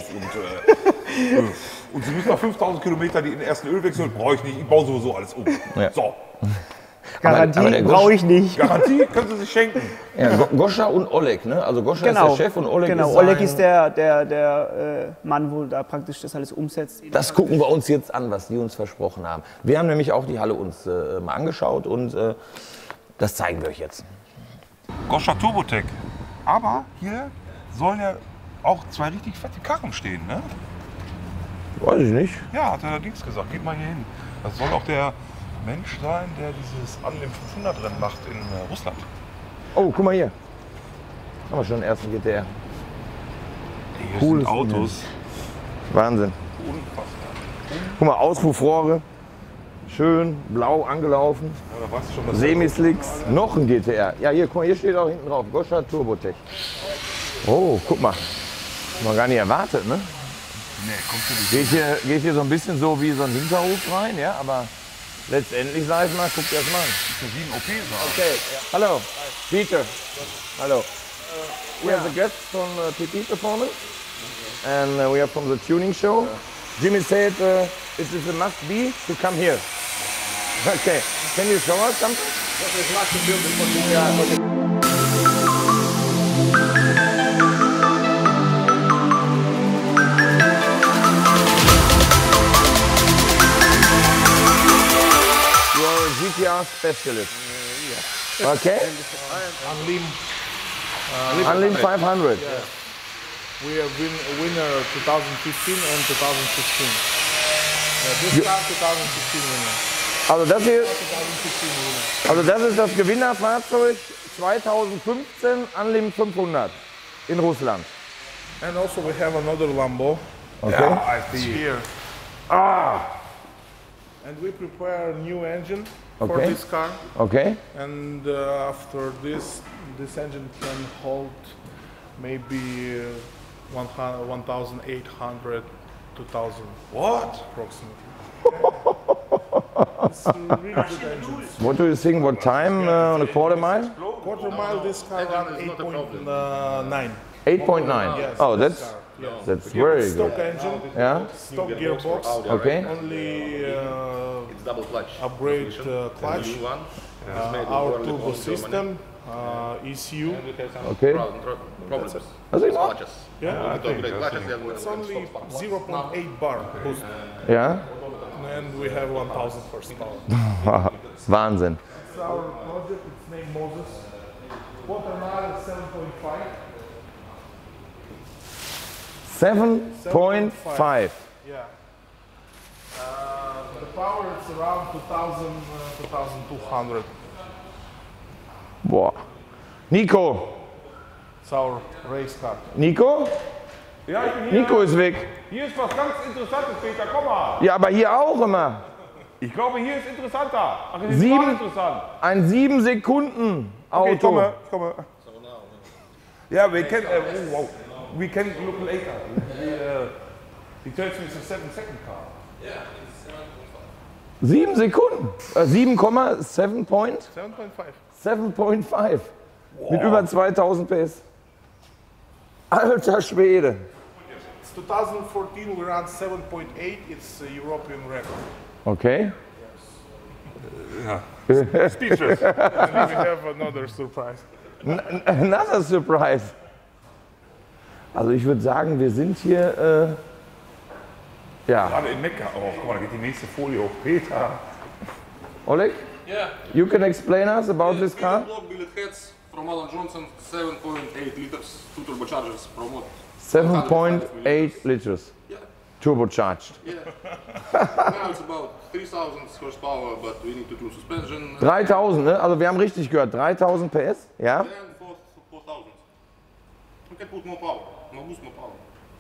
und, äh, äh, und Sie müssen nach fünftausend Kilometer den ersten Ölwechsel, brauche ich nicht, ich baue sowieso alles um. Ja. So, Garantie aber der brauche ich nicht. Garantie können Sie sich schenken. Ja, Go- Goscha und Oleg, ne? Also Goscha Genau, ist der Chef und Oleg genau. ist Oleg sein- ist der, der, der äh, Mann, wo da praktisch das alles umsetzt. Das gucken wir uns jetzt an, was die uns versprochen haben. Wir haben nämlich auch die Halle uns äh, mal angeschaut und äh, das zeigen wir euch jetzt. Goscha Turbotech. Aber hier sollen ja auch zwei richtig fette Karren stehen, ne? Weiß ich nicht. Ja, hat er allerdings gesagt, geht mal hier hin. Das soll auch der Mensch sein, der dieses Anlim fünfhundert Rennen macht in äh, Russland. Oh, guck mal hier. Haben wir schon den ersten G T R. Hier Cooles sind Autos. Wahnsinn. Unfassbar. Guck mal, Auspuffrohre. Schön blau angelaufen. Ja, da weißt du schon, dass Semislicks. Noch ein G T R. Ja, hier, guck mal, hier steht auch hinten drauf. Goscha Turbotech. Oh, guck mal. Hab man gar nicht erwartet, ne? Nee, kommst du nicht. Geht hier, geht hier so ein bisschen so wie so ein Hinterhof rein, ja, aber letztendlich, sag ich mal, guckt erst mal an. Das ist ja wie ein O P-Saal. Okay, hallo, Peter. Hallo. We are the guests from uh, P P Performance and uh, we are from the tuning show. Jimmy said uh, it is a must be to come here. Okay, can you show us something? specialist. Okay. Unlim, Unlim five hundred. we are win, winner twenty fifteen and twenty sixteen. Uh, this car twenty fifteen winner. Also das hier, twenty fifteen winner. also das ist das Gewinnerfahrzeug zweitausendfünfzehn Unlim fünfhundert in Russland. And also we have another Lambo. Okay. I see. Here. Ah. And we prepare a new engine for Okay. this car. Okay. And uh, after this, this engine can hold maybe uh, one thousand eight hundred, two thousand. What? Approximately. It's a really good engine. What do you think? What time uh, on a quarter mile? Quarter mile, this car ran eight point nine. eight point nine. Yes, Oh, this that's car, yes. that's very Stock good. engine, Yeah. stock gearbox. Okay. Only uh, It's double clutch. upgrade uh, clutch, New one. uh, our turbo system, uh, E C U. Okay. Problem- pro- Problems. Was ist? Clutches. Yeah, I We think upgrade clutches and it's only zero point eight bar boost, Ja. and we have one thousand horsepower. Wahnsinn. It's our project. It's named Moses. Quarter mile is seven point five. seven point five. Yeah. Uh, the power is around two thousand, uh, two thousand two hundred. Boah. Nico. It's our race car. Nico? Ja, ich bin hier. Nico ist weg. Hier ist was ganz Interessantes, Peter. Komm mal. Ja, aber hier auch immer. Ich glaube, hier ist interessanter. Ach, das ist Sieben- auch interessant. Ein sieben Sekunden Auto. Okay, ich komme, ich komme. Yeah, we can. Uh, oh, wow. We can look later. We, uh, he tells me it's a seven second car. Sieben Sekunden. Äh, sieben Komma sieben Point? seven point five. sieben Komma fünf. Mit über zweitausend P S. Alter Schwede. It's twenty fourteen. We ran seven point eight. It's a European record. Okay. Speechless. And we have another surprise. Another surprise. Also ich würde sagen, wir sind hier, äh, ja. Gerade in Mekka. Oh, guck mal, da geht die nächste Folie hoch. Peter. Oleg, Yeah. you can explain us about this car? Block billet heads from Alan Johnson, seven point eight liters, two turbochargers promote. seven point eight liters. Yeah. Turbocharged. Yeah. Now it's about three thousand horsepower, but we need to do suspension. dreitausend, ne? Also wir haben richtig gehört, dreitausend P S, ja? And four four thousand. We can put more power, more boost, more power.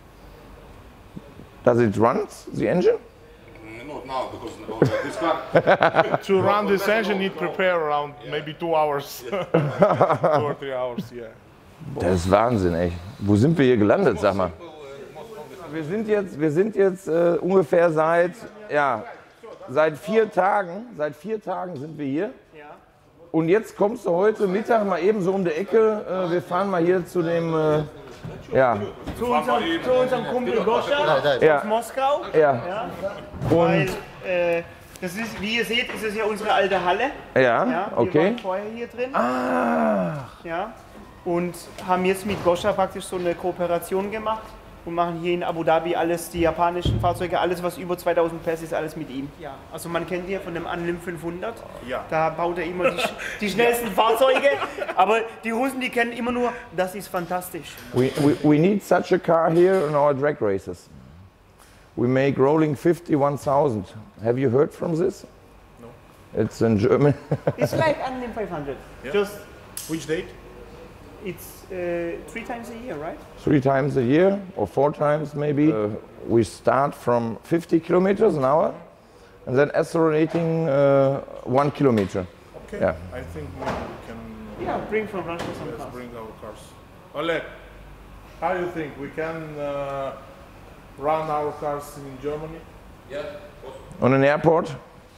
Does it run, the engine? Mm, Not now because uh, this car. To run this engine, need prepare around maybe two hours. Two or three hours, yeah. Das ist Wahnsinn, ey. Wo sind wir hier gelandet, sag mal? Wir sind jetzt, wir sind jetzt äh, ungefähr seit, ja, seit vier Tagen, seit vier Tagen sind wir hier. Und jetzt kommst du heute Mittag mal eben so um die Ecke. Äh, wir fahren mal hier zu dem, äh, ja, Zu unserem, zu unserem Kumpel Goscha ja, aus Moskau. ja. Ja, weil, Und, äh, das ist, wie ihr seht, ist es ja unsere alte Halle. ja, Ja, wir okay. waren vorher hier drin. Ah, Ja, und haben jetzt mit Goscha praktisch so eine Kooperation gemacht und machen hier in Abu Dhabi alles, die japanischen Fahrzeuge, alles was über zweitausend P S ist, alles mit ihm. Ja, also man kennt ihn von dem Unlim fünfhundert, Ja. da baut er immer die, sch- die schnellsten Fahrzeuge, aber die Russen, die kennen immer nur, das ist fantastisch. we, we, we need such a car here in our drag races. We make rolling fifty one thousand. Have you heard from this? No. It's in German. It's like Unlim five hundred, just Which date? it's uh, three times a year, right? Three times a year or four times maybe. Uh, we start from fifty kilometers an hour and then accelerating uh, one kilometer. Okay. Yeah. I think maybe we can Yeah, bring from Russia some let's cars. bring our cars. Oleg, how do you think we can uh, run our cars in Germany? Yeah. On an airport?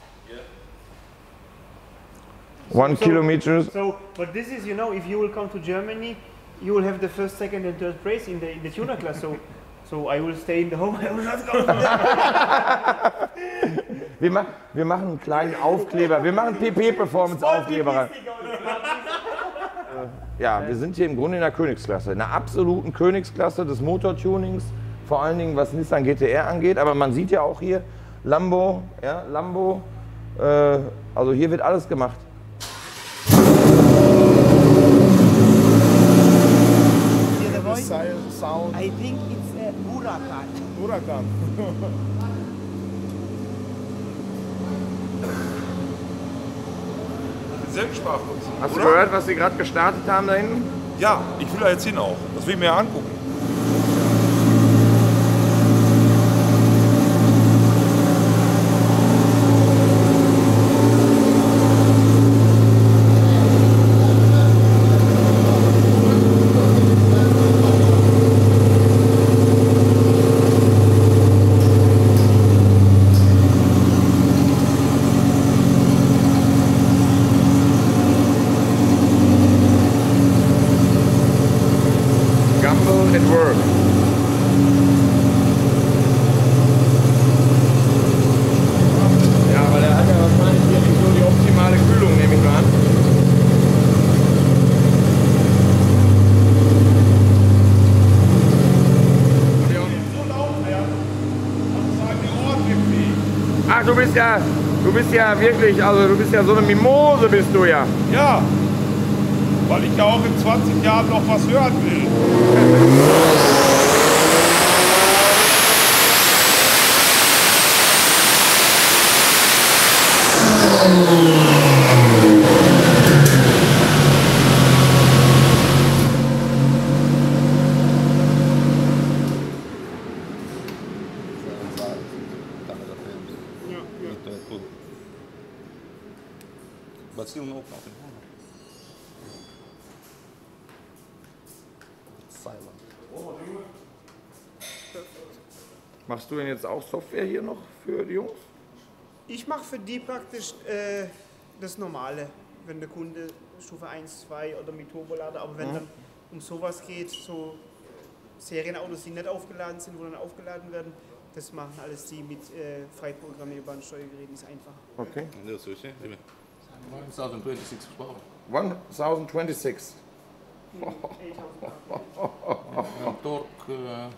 One So- kilometer. So, but this is, you know, if you will come to Germany, you will have the first, second, and third place in the in the tuner class. So, so I will stay in the home. I will not go. Wir, ma wir machen einen kleinen Aufkleber. Wir machen P P-Performance-Aufkleber rein. Ja, wir sind hier im Grunde in der Königsklasse, in der absoluten Königsklasse des Motortunings, vor allen Dingen was Nissan G T R angeht. Aber man sieht ja auch hier Lambo, ja, Lambo, äh, also hier wird alles gemacht. about? I think it's a Huracan. Huracan. Selben Sprachlos. Hast du oder? gehört, was sie gerade gestartet haben da hinten? Ja, ich will da jetzt hin auch. Das will ich mir angucken. Gumbel at work. Ja, weil er hat ja wahrscheinlich hier nicht so die optimale Kühlung, nehme ich mal an. Ach, du bist ja, du bist ja wirklich, also du bist ja so eine Mimose, bist du ja. Ja, weil ich ja auch in zwanzig Jahren noch was hören will. But still no nothing. It's silent. Machst du denn jetzt auch Software hier noch für die Jungs? Ich mache für die praktisch äh, das Normale, wenn der Kunde Stufe eins, zwei oder mit Turbolader, aber wenn Mhm. dann um sowas geht, so Serienautos, die nicht aufgeladen sind, wo dann aufgeladen werden, das machen alles die mit äh, frei programmierbaren Steuergeräten, ist einfach. Okay. Yeah, so you see, one thousand twenty-six horsepower. one thousand twenty-six. And torque, uh,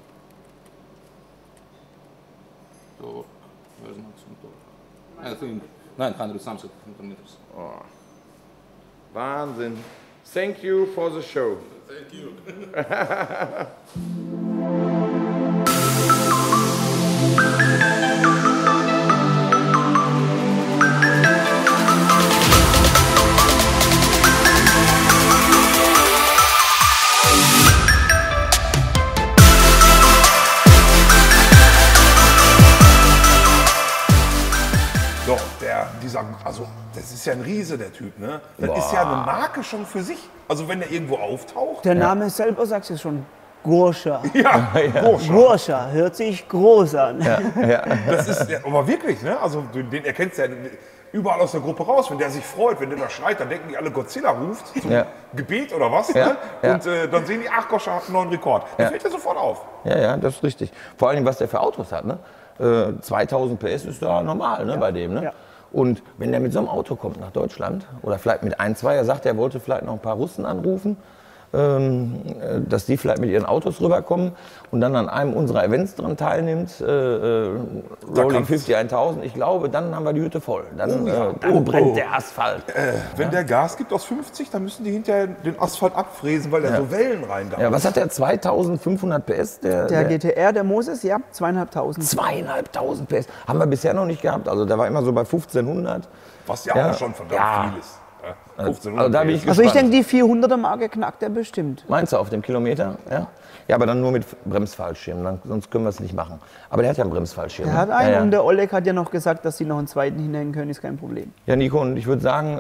torque, where's maximum torque? I think nine hundred something meters. Oh. Wahnsinn. Thank you for the show. Thank you. So, der, dieser, also das ist ja ein Riese, der Typ, ne? Das ist ja eine Marke schon für sich. Also wenn der irgendwo auftaucht. Der Name selber sagt es schon. Gorscha. Ja, Gorscha. Gorscha hört sich groß an. Das ist, ja, aber wirklich, ne? Also den erkennst du ja überall aus der Gruppe raus. Wenn der sich freut, wenn der da schreit, dann denken die alle, Godzilla ruft zum Ja. Gebet oder was. Ja, Ne? ja. Und äh, dann sehen die, ach, Gorscha hat einen neuen Rekord. Das Ja. fällt dir sofort auf. Ja, ja, das ist richtig. Vor allem, was der für Autos hat. Ne? Äh, zweitausend P S ist da normal, ne, bei dem. Ne? Ja. Und wenn der mit so einem Auto kommt nach Deutschland oder vielleicht mit ein, zwei, er sagt, er wollte vielleicht noch ein paar Russen anrufen, ähm, äh, dass die vielleicht mit ihren Autos rüberkommen und dann an einem unserer Events dran teilnimmt, äh, äh, Rolling kannst- fünfzig tausend, ich glaube, dann haben wir die Hütte voll. Dann, Oh ja. äh, dann Oh, brennt oh. der Asphalt. Äh, wenn der Gas gibt aus fünfzig, dann müssen die hinterher den Asphalt abfräsen, weil der Ja. so Wellen rein Ja, was hat der? zweitausendfünfhundert P S? Der, Der G T R, der Moses, ja, zweieinhalbtausend. Zweieinhalbtausend P S. Haben wir bisher noch nicht gehabt. Also der war immer so bei fünfzehnhundert. Was ja, Ja. auch schon verdammt Ja. viel ist. Ja, fünfzehnhundert Also da bin ich Also ich gespannt. denke, die vierhunderter Marke knackt er bestimmt. Meinst du auf dem Kilometer? Ja. Ja, aber dann nur mit Bremsfallschirm, dann, sonst können wir es nicht machen. Aber der hat ja einen Bremsfallschirm. Der ne? hat einen ja, ja. und der Oleg hat ja noch gesagt, dass sie noch einen zweiten hinhängen können, ist kein Problem. Ja, Nico, und ich würde sagen,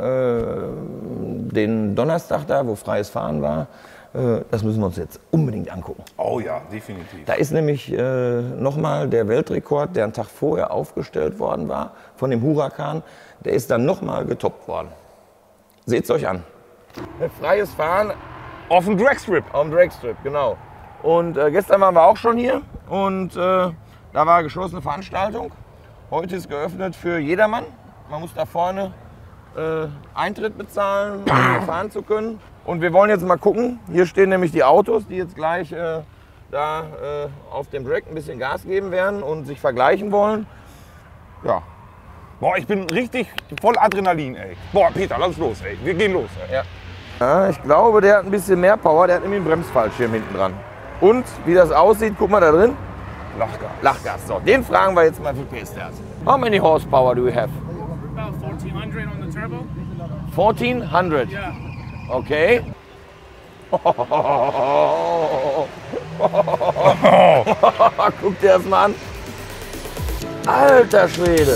äh, den Donnerstag da, wo freies Fahren war, äh, das müssen wir uns jetzt unbedingt angucken. Oh ja, definitiv. Da ist nämlich äh, nochmal der Weltrekord, der einen Tag vorher aufgestellt worden war, von dem Huracan, der ist dann nochmal getoppt worden. Seht es euch an. Freies Fahren auf dem Dragstrip. Auf dem Dragstrip, genau. Und äh, gestern waren wir auch schon hier und äh, da war geschlossene Veranstaltung. Heute ist geöffnet für jedermann. Man muss da vorne äh, Eintritt bezahlen, um hier fahren zu können. Und wir wollen jetzt mal gucken. Hier stehen nämlich die Autos, die jetzt gleich äh, da äh, auf dem Drag ein bisschen Gas geben werden und sich vergleichen wollen. Ja. Boah, ich bin richtig voll Adrenalin, ey. Boah, Peter, lass los, ey. Wir gehen los, ey. Ja. Ja, ich glaube, der hat ein bisschen mehr Power. Der hat nämlich einen Bremsfallschirm hinten dran. Und wie das aussieht, guck mal da drin. Lachgas. Lachgas. So, den fragen wir jetzt mal für P-Stars. How many horsepower do we have? About fourteen hundred on the turbo. fourteen hundred. Yeah. Okay. Guck dir das mal an. Alter Schwede.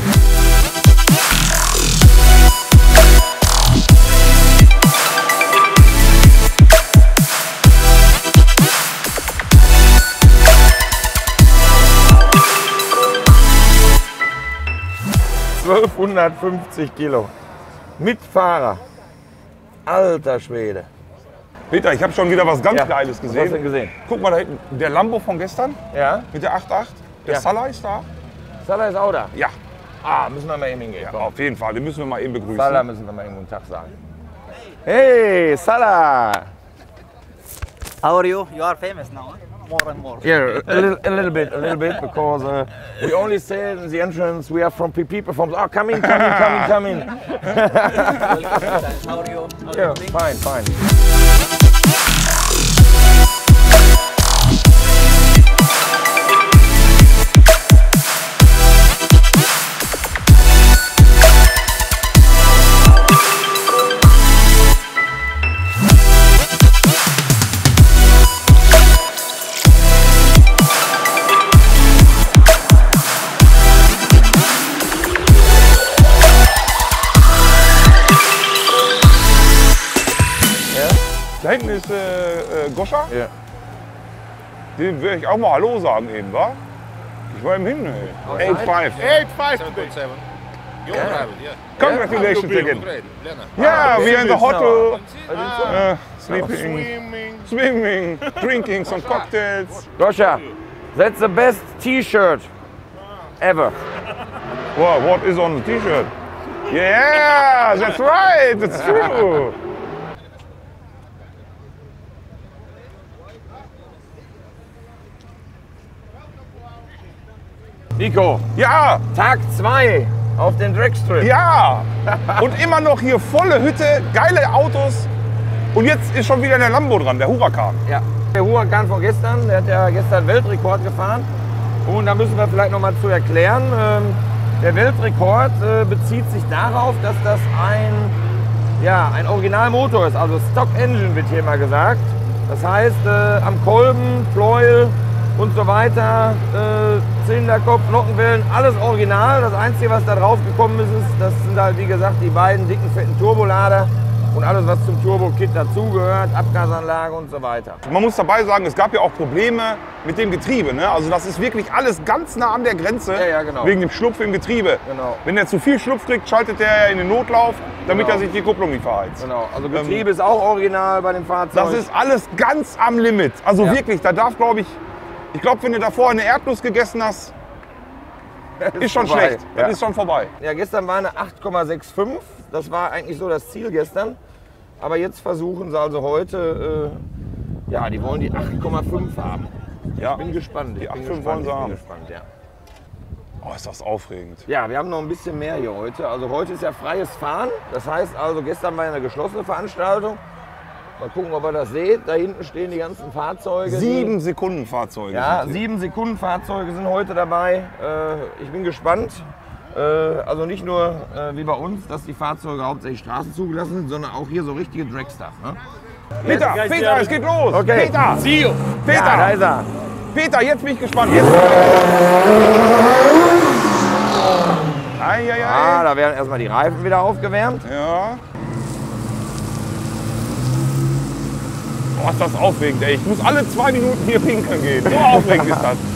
zwölfhundertfünfzig Kilo. Mit Fahrer. Alter Schwede. Peter, ich habe schon wieder was ganz Ja, Geiles was gesehen. hast du denn gesehen? Guck mal da hinten, der Lambo von gestern Ja? mit der acht Komma acht. Der Ja. Salah ist da. Salah ist auch da. Ja, Ah, müssen wir mal eben hingehen. ja, Komm. auf jeden Fall. Den müssen wir mal eben begrüßen. Salah müssen wir mal eben guten Tag sagen. Hey, Salah! How are you? You are famous now, huh? More and more. Yeah, a little, a little bit, a little bit, because uh, we only said in the entrance we are from P P Performance. Oh, come in, come in, come in, come in. How are you? How are Yeah, you doing? fine, fine. Da hinten ist äh, äh, Goscha. Ja. Dem will ich auch mal Hallo sagen eben, wa? Ich war im Himmel. acht Komma fünf. eight five today. You yeah. drive it, yeah. Congratulations yeah. again. Great, Lena. Yeah, we are in the hotel. Ah. Uh, sleeping, Swimming. swimming, drinking some cocktails. Goscha, that's the best T-Shirt ever. Wow, what is on the T-shirt? Yeah, that's right, that's true. Nico, Ja, Tag zwei auf den Dragstrip. ja. Und immer noch hier volle Hütte, geile Autos. Und jetzt ist schon wieder der Lambo dran, der Huracan. Ja. Der Huracan von gestern, der hat ja gestern Weltrekord gefahren. Und da müssen wir vielleicht noch mal zu erklären. Ähm, der Weltrekord äh, bezieht sich darauf, dass das ein, ja, ein Originalmotor ist, also Stock Engine wird hier mal gesagt. Das heißt, äh, am Kolben, Pleuel und so weiter, äh, Zylinderkopf, Nockenwellen, alles original. Das Einzige, was da drauf gekommen ist, ist, das sind halt wie gesagt die beiden dicken, fetten Turbolader und alles, was zum Turbo-Kit dazugehört, Abgasanlage und so weiter. Man muss dabei sagen, es gab ja auch Probleme mit dem Getriebe. Ne? Also das ist wirklich alles ganz nah an der Grenze, Ja, ja, genau. wegen dem Schlupf im Getriebe. Genau. Wenn er zu viel Schlupf kriegt, schaltet er in den Notlauf, damit Genau. er sich die Kupplung nicht verheizt. Genau, also Getriebe ist auch original bei dem Fahrzeug. Das ist alles ganz am Limit. Also Ja. wirklich, da darf, glaube ich, ich glaube, wenn du davor eine Erdnuss gegessen hast, ist schon vorbei. schlecht. Ja. Das ist schon vorbei. Ja, gestern war eine acht Komma fünfundsechzig. Das war eigentlich so das Ziel gestern. Aber jetzt versuchen sie also heute, äh, ja, die wollen die acht Komma fünf haben. Ja. Ich bin gespannt. Ich Die bin acht Komma fünf gespannt, wollen sie ich bin haben. gespannt, ja. Oh, ist das aufregend. Ja, wir haben noch ein bisschen mehr hier heute. Also heute ist ja freies Fahren. Das heißt also, gestern war ja eine geschlossene Veranstaltung. Mal gucken, ob ihr das seht. Da hinten stehen die ganzen Fahrzeuge. Sieben Sekunden Fahrzeuge. Ja, sind sie. sieben Sekunden Fahrzeuge sind heute dabei. Äh, ich bin gespannt. Äh, also nicht nur äh, wie bei uns, dass die Fahrzeuge hauptsächlich Straßen zugelassen sind, sondern auch hier so richtige Dragstars. Ne? Peter, Peter, es geht los. Okay. Peter, See Peter, Ja, da ist er. Peter, jetzt bin ich gespannt. Jetzt. Ei, ei, Ah, ei. da werden erstmal die Reifen wieder aufgewärmt. Ja. Oh, ist das aufregend, ey. Ich muss alle zwei Minuten hier pinkeln gehen. So aufregend ist das.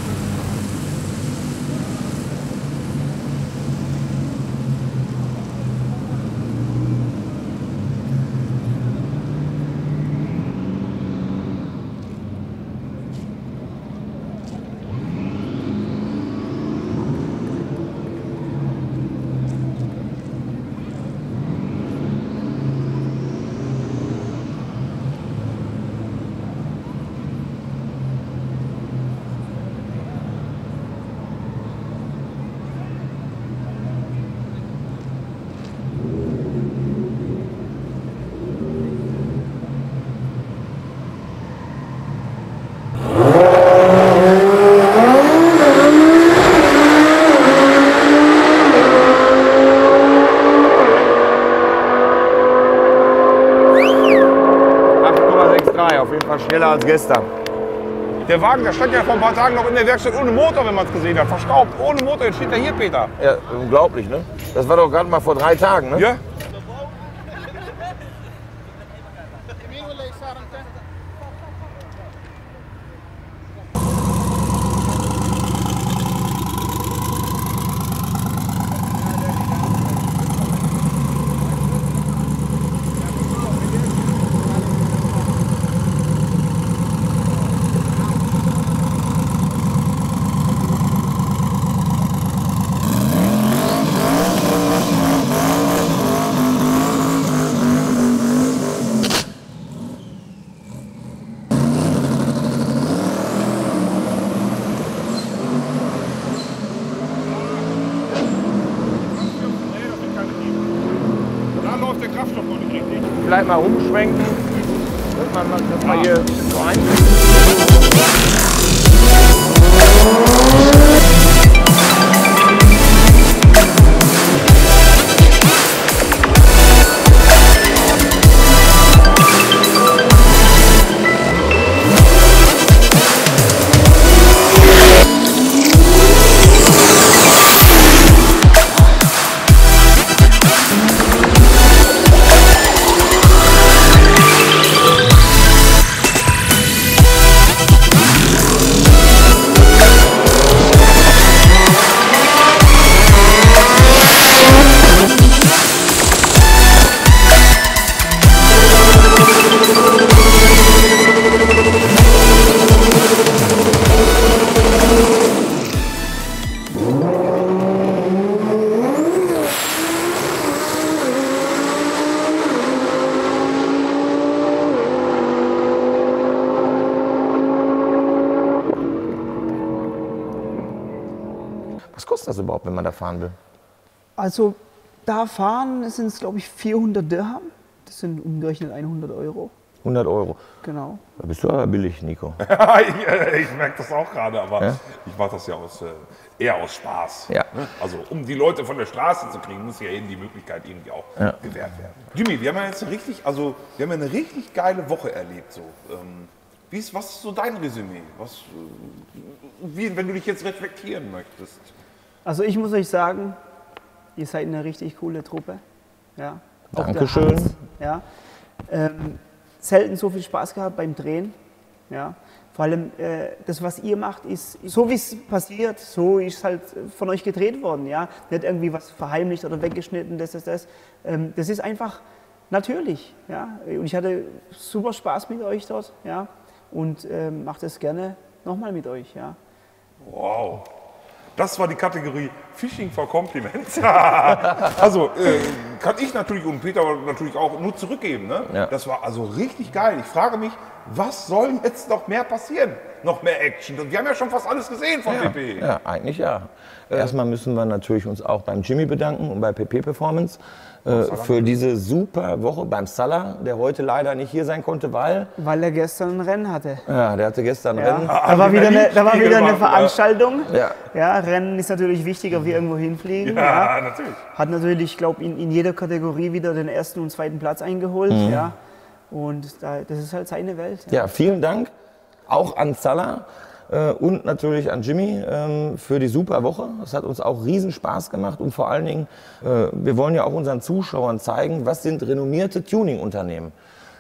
schneller als gestern. Der Wagen, der stand ja vor ein paar Tagen noch in der Werkstatt ohne Motor, wenn man es gesehen hat. Verstaubt, ohne Motor. Jetzt steht er hier, Peter. Ja, unglaublich, ne? Das war doch gerade mal vor drei Tagen, ne? Ja. Vielleicht mal rumschwenken, dass man, dass man hier so ein. Was kostet das überhaupt, wenn man da fahren will? Also da fahren sind es, glaube ich, vierhundert Dirham. Das sind umgerechnet hundert Euro. hundert Euro. Genau. Da bist du aber billig, Nico. ich ich merke das auch gerade, aber Ja? ich mache das ja aus, äh, eher aus Spaß. Ja. Ne? Also um die Leute von der Straße zu kriegen, muss ja eben die Möglichkeit irgendwie auch Ja. gewährt werden. Jimmy, wir haben ja jetzt eine richtig, also wir haben ja eine richtig geile Woche erlebt. So. Ähm, wie ist, was ist so dein Resümee? Was, äh, wie, wenn du dich jetzt reflektieren möchtest? Also ich muss euch sagen, ihr seid eine richtig coole Truppe. Ja. Auch der Dankeschön. Hans, ja. Ähm, selten so viel Spaß gehabt beim Drehen. Ja. Vor allem äh, das, was ihr macht, ist so wie es passiert, so ist halt von euch gedreht worden. Ja. Nicht irgendwie was verheimlicht oder weggeschnitten, das ist das. Ähm, das ist einfach natürlich. Ja. Und ich hatte super Spaß mit euch dort. Ja. Und ähm, mache das gerne nochmal mit euch. Ja. Wow. Das war die Kategorie Fishing for Compliments. Also äh, kann ich natürlich und Peter natürlich auch nur zurückgeben. Ne? Ja. Das war also richtig geil. Ich frage mich, was soll jetzt noch mehr passieren? Noch mehr Action. Und wir haben ja schon fast alles gesehen von Ja, P P. ja, eigentlich ja. Erstmal müssen wir natürlich uns auch beim Jimmy bedanken und bei P P Performance äh, für diese super Woche beim Salah, der heute leider nicht hier sein konnte, weil Weil er gestern ein Rennen hatte. ja, der hatte gestern Ja. Rennen. Da war wieder eine, da war wieder eine Spiegel Veranstaltung. Ja. Ja, Rennen ist natürlich wichtiger wie irgendwo hinfliegen. Ja, Ja. natürlich. Hat natürlich, ich glaube, in, in jeder Kategorie wieder den ersten und zweiten Platz eingeholt. Mhm. Ja. Und da, das ist halt seine Welt. Ja. Ja, vielen Dank auch an Salah äh, und natürlich an Jimmy ähm, für die super Woche. Es hat uns auch riesen Spaß gemacht und vor allen Dingen, äh, wir wollen ja auch unseren Zuschauern zeigen, was sind renommierte Tuning-Unternehmen.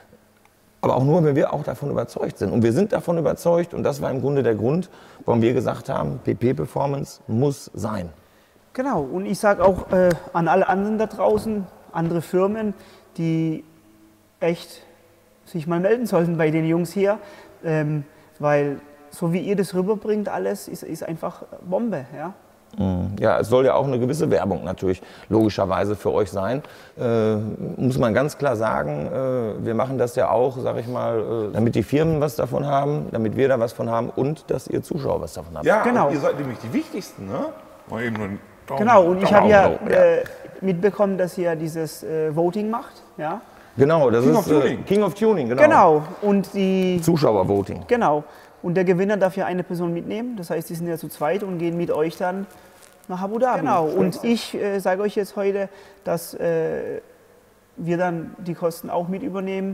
Aber auch nur, wenn wir auch davon überzeugt sind. Und wir sind davon überzeugt und das war im Grunde der Grund, warum wir gesagt haben, P P Performance muss sein. Genau. Und ich sage auch äh, an alle anderen da draußen, andere Firmen, die echt sich mal melden sollten bei den Jungs hier. Ähm, weil so wie ihr das rüberbringt, alles ist, ist einfach Bombe. Ja? Ja, es soll ja auch eine gewisse Werbung natürlich logischerweise für euch sein. Äh, muss man ganz klar sagen, äh, wir machen das ja auch, sag ich mal, äh, damit die Firmen was davon haben, damit wir da was von haben und dass ihr Zuschauer was davon habt. Ja, Genau. und ihr seid nämlich die Wichtigsten. Ne? Mal eben nur einen Daumen, Genau. Und ich Daumen habe ja, hoch. äh, mitbekommen, dass ihr dieses äh, Voting macht. Ja? Genau, das King ist of Tuning. Äh, King of Tuning, genau. Genau. Und die Zuschauervoting. Genau. Und der Gewinner darf ja eine Person mitnehmen. Das heißt, die sind ja zu zweit und gehen mit euch dann nach Abu Dhabi. Genau. Und ich äh, sage euch jetzt heute, dass äh, wir dann die Kosten auch mit übernehmen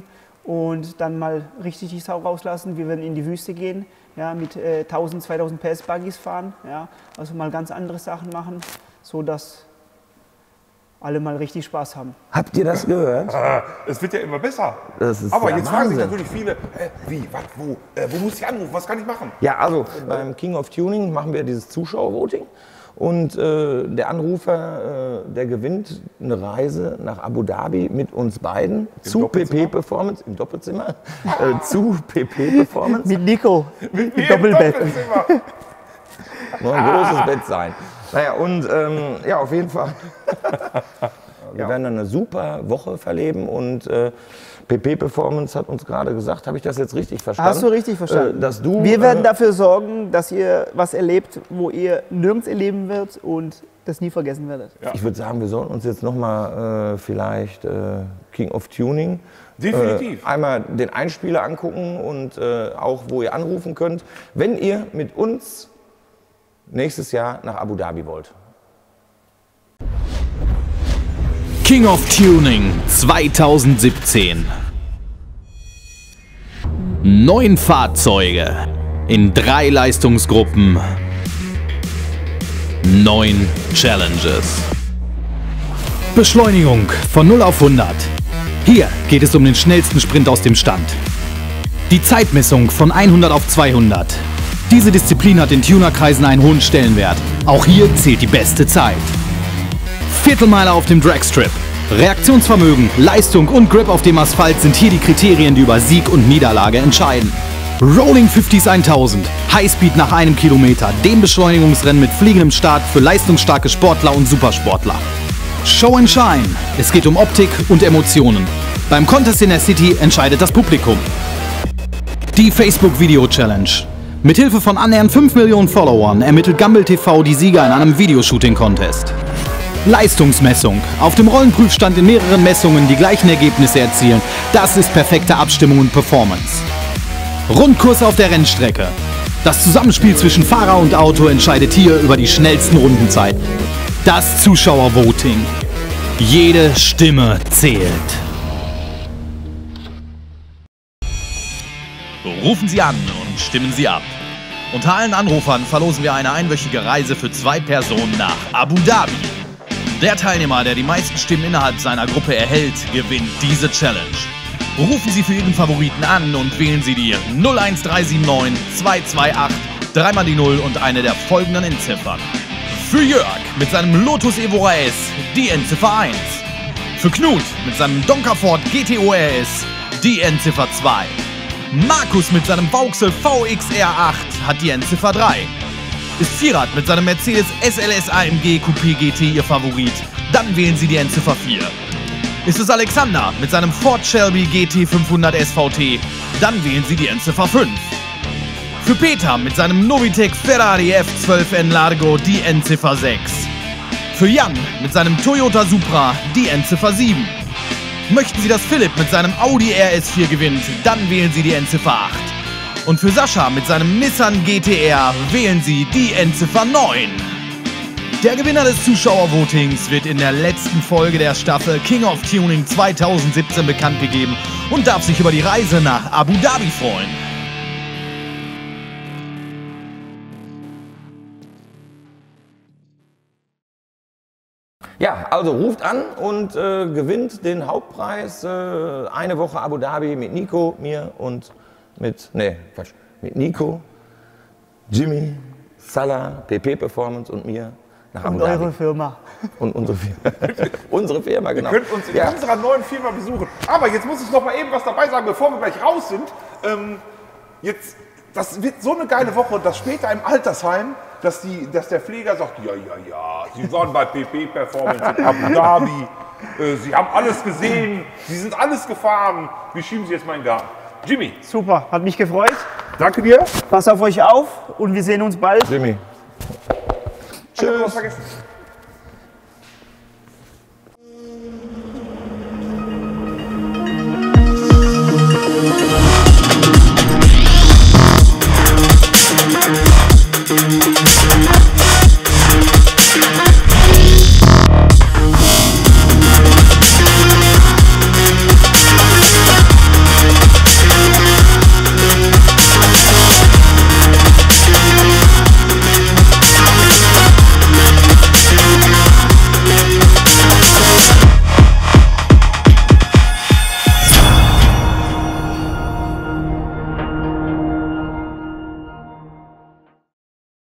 und dann mal richtig die Sau rauslassen. Wir werden in die Wüste gehen, ja, mit äh, tausend, zweitausend P S Buggies fahren, ja, also mal ganz andere Sachen machen, so dass alle mal richtig Spaß haben. Habt ihr das gehört? Ah, es wird ja immer besser. Das ist Aber ja jetzt fragen sich Wahnsinn. natürlich viele, äh, wie, was, wo, äh, wo muss ich anrufen, was kann ich machen? Ja, also beim King of Tuning machen wir dieses Zuschauervoting und äh, der Anrufer, äh, der gewinnt eine Reise nach Abu Dhabi mit uns beiden Im zu P P Performance, im Doppelzimmer, äh, zu P P Performance. Mit Nico, Mit im Doppelbett. Nur ein großes Bett sein. Naja, und ähm, ja, auf jeden Fall. Wir Ja. werden dann eine super Woche verleben und äh, P P Performance hat uns gerade gesagt, habe ich das jetzt richtig verstanden? Hast du richtig verstanden. Äh, dass du, Wir werden äh, dafür sorgen, dass ihr was erlebt, wo ihr nirgends erleben werdet und das nie vergessen werdet. Ich würde sagen, wir sollten uns jetzt nochmal äh, vielleicht äh, King of Tuning Definitiv. Äh, einmal den Einspieler angucken und äh, auch, wo ihr anrufen könnt, wenn ihr mit uns nächstes Jahr nach Abu Dhabi wollt. King of Tuning zweitausendsiebzehn. Neun Fahrzeuge in drei Leistungsgruppen. Neun Challenges. Beschleunigung von null auf hundert. Hier geht es um den schnellsten Sprint aus dem Stand. Die Zeitmessung von hundert auf zweihundert. Diese Disziplin hat in Tunerkreisen einen hohen Stellenwert. Auch hier zählt die beste Zeit. Viertelmeiler auf dem Dragstrip. Reaktionsvermögen, Leistung und Grip auf dem Asphalt sind hier die Kriterien, die über Sieg und Niederlage entscheiden. Rolling fünfzig tausend, Highspeed nach einem Kilometer, dem Beschleunigungsrennen mit fliegendem Start für leistungsstarke Sportler und Supersportler. Show and Shine, es geht um Optik und Emotionen. Beim Contest in der City entscheidet das Publikum. Die Facebook Video Challenge. Mithilfe von annähernd fünf Millionen Followern ermittelt Gumbel T V die Sieger in einem Videoshooting-Contest. Leistungsmessung. Auf dem Rollenprüfstand in mehreren Messungen die gleichen Ergebnisse erzielen. Das ist perfekte Abstimmung und Performance. Rundkurs auf der Rennstrecke. Das Zusammenspiel zwischen Fahrer und Auto entscheidet hier über die schnellsten Rundenzeiten. Das Zuschauervoting. Jede Stimme zählt. Rufen Sie an und stimmen Sie ab. Unter allen Anrufern verlosen wir eine einwöchige Reise für zwei Personen nach Abu Dhabi. Der Teilnehmer, der die meisten Stimmen innerhalb seiner Gruppe erhält, gewinnt diese Challenge. Rufen Sie für Ihren Favoriten an und wählen Sie die null eins drei sieben neun zwei zwei acht, dreimal die null und eine der folgenden Endziffern. Für Jörg mit seinem Lotus Evora S die Endziffer eins. Für Knut mit seinem Donker Ford G T O R S die Endziffer zwei. Markus mit seinem Vauxhall V X R acht hat die Endziffer drei. Ist Vierrad mit seinem Mercedes S L S A M G Coupé G T Ihr Favorit, dann wählen Sie die Endziffer vier. Ist es Alexander mit seinem Ford Shelby G T fünfhundert S V T, dann wählen Sie die Endziffer fünf. Für Peter mit seinem Novitec Ferrari F zwölf N Largo die Endziffer sechs. Für Jan mit seinem Toyota Supra die Endziffer sieben. Möchten Sie, dass Philipp mit seinem Audi R S vier gewinnt, dann wählen Sie die Endziffer acht. Und für Sascha mit seinem Nissan G T R wählen Sie die Endziffer neun. Der Gewinner des Zuschauervotings wird in der letzten Folge der Staffel King of Tuning zweitausendsiebzehn bekannt gegeben und darf sich über die Reise nach Abu Dhabi freuen. Ja, also ruft an und äh, gewinnt den Hauptpreis. Äh, eine Woche Abu Dhabi mit Nico, mir und mit, nee, Quatsch, mit Nico, Jimmy, Salah, P P Performance und mir nach Abu Und Dhabi. eure Firma. Und unsere Firma. Unsere Firma, genau. Ihr könnt uns in Ja. unserer neuen Firma besuchen. Aber jetzt muss ich noch mal eben was dabei sagen, bevor wir gleich raus sind. Ähm, jetzt, das wird so eine geile Woche, dass später im Altersheim, dass, die, dass der Pfleger sagt, ja, ja, ja, Sie waren bei P P Performance in Abu Dhabi, äh, Sie haben alles gesehen, Sie sind alles gefahren, wir schieben Sie jetzt mal in den Garten. Jimmy. Super, hat mich gefreut. Danke dir. Pass auf euch auf und wir sehen uns bald. Jimmy. Tschüss. Ich hab was vergessen.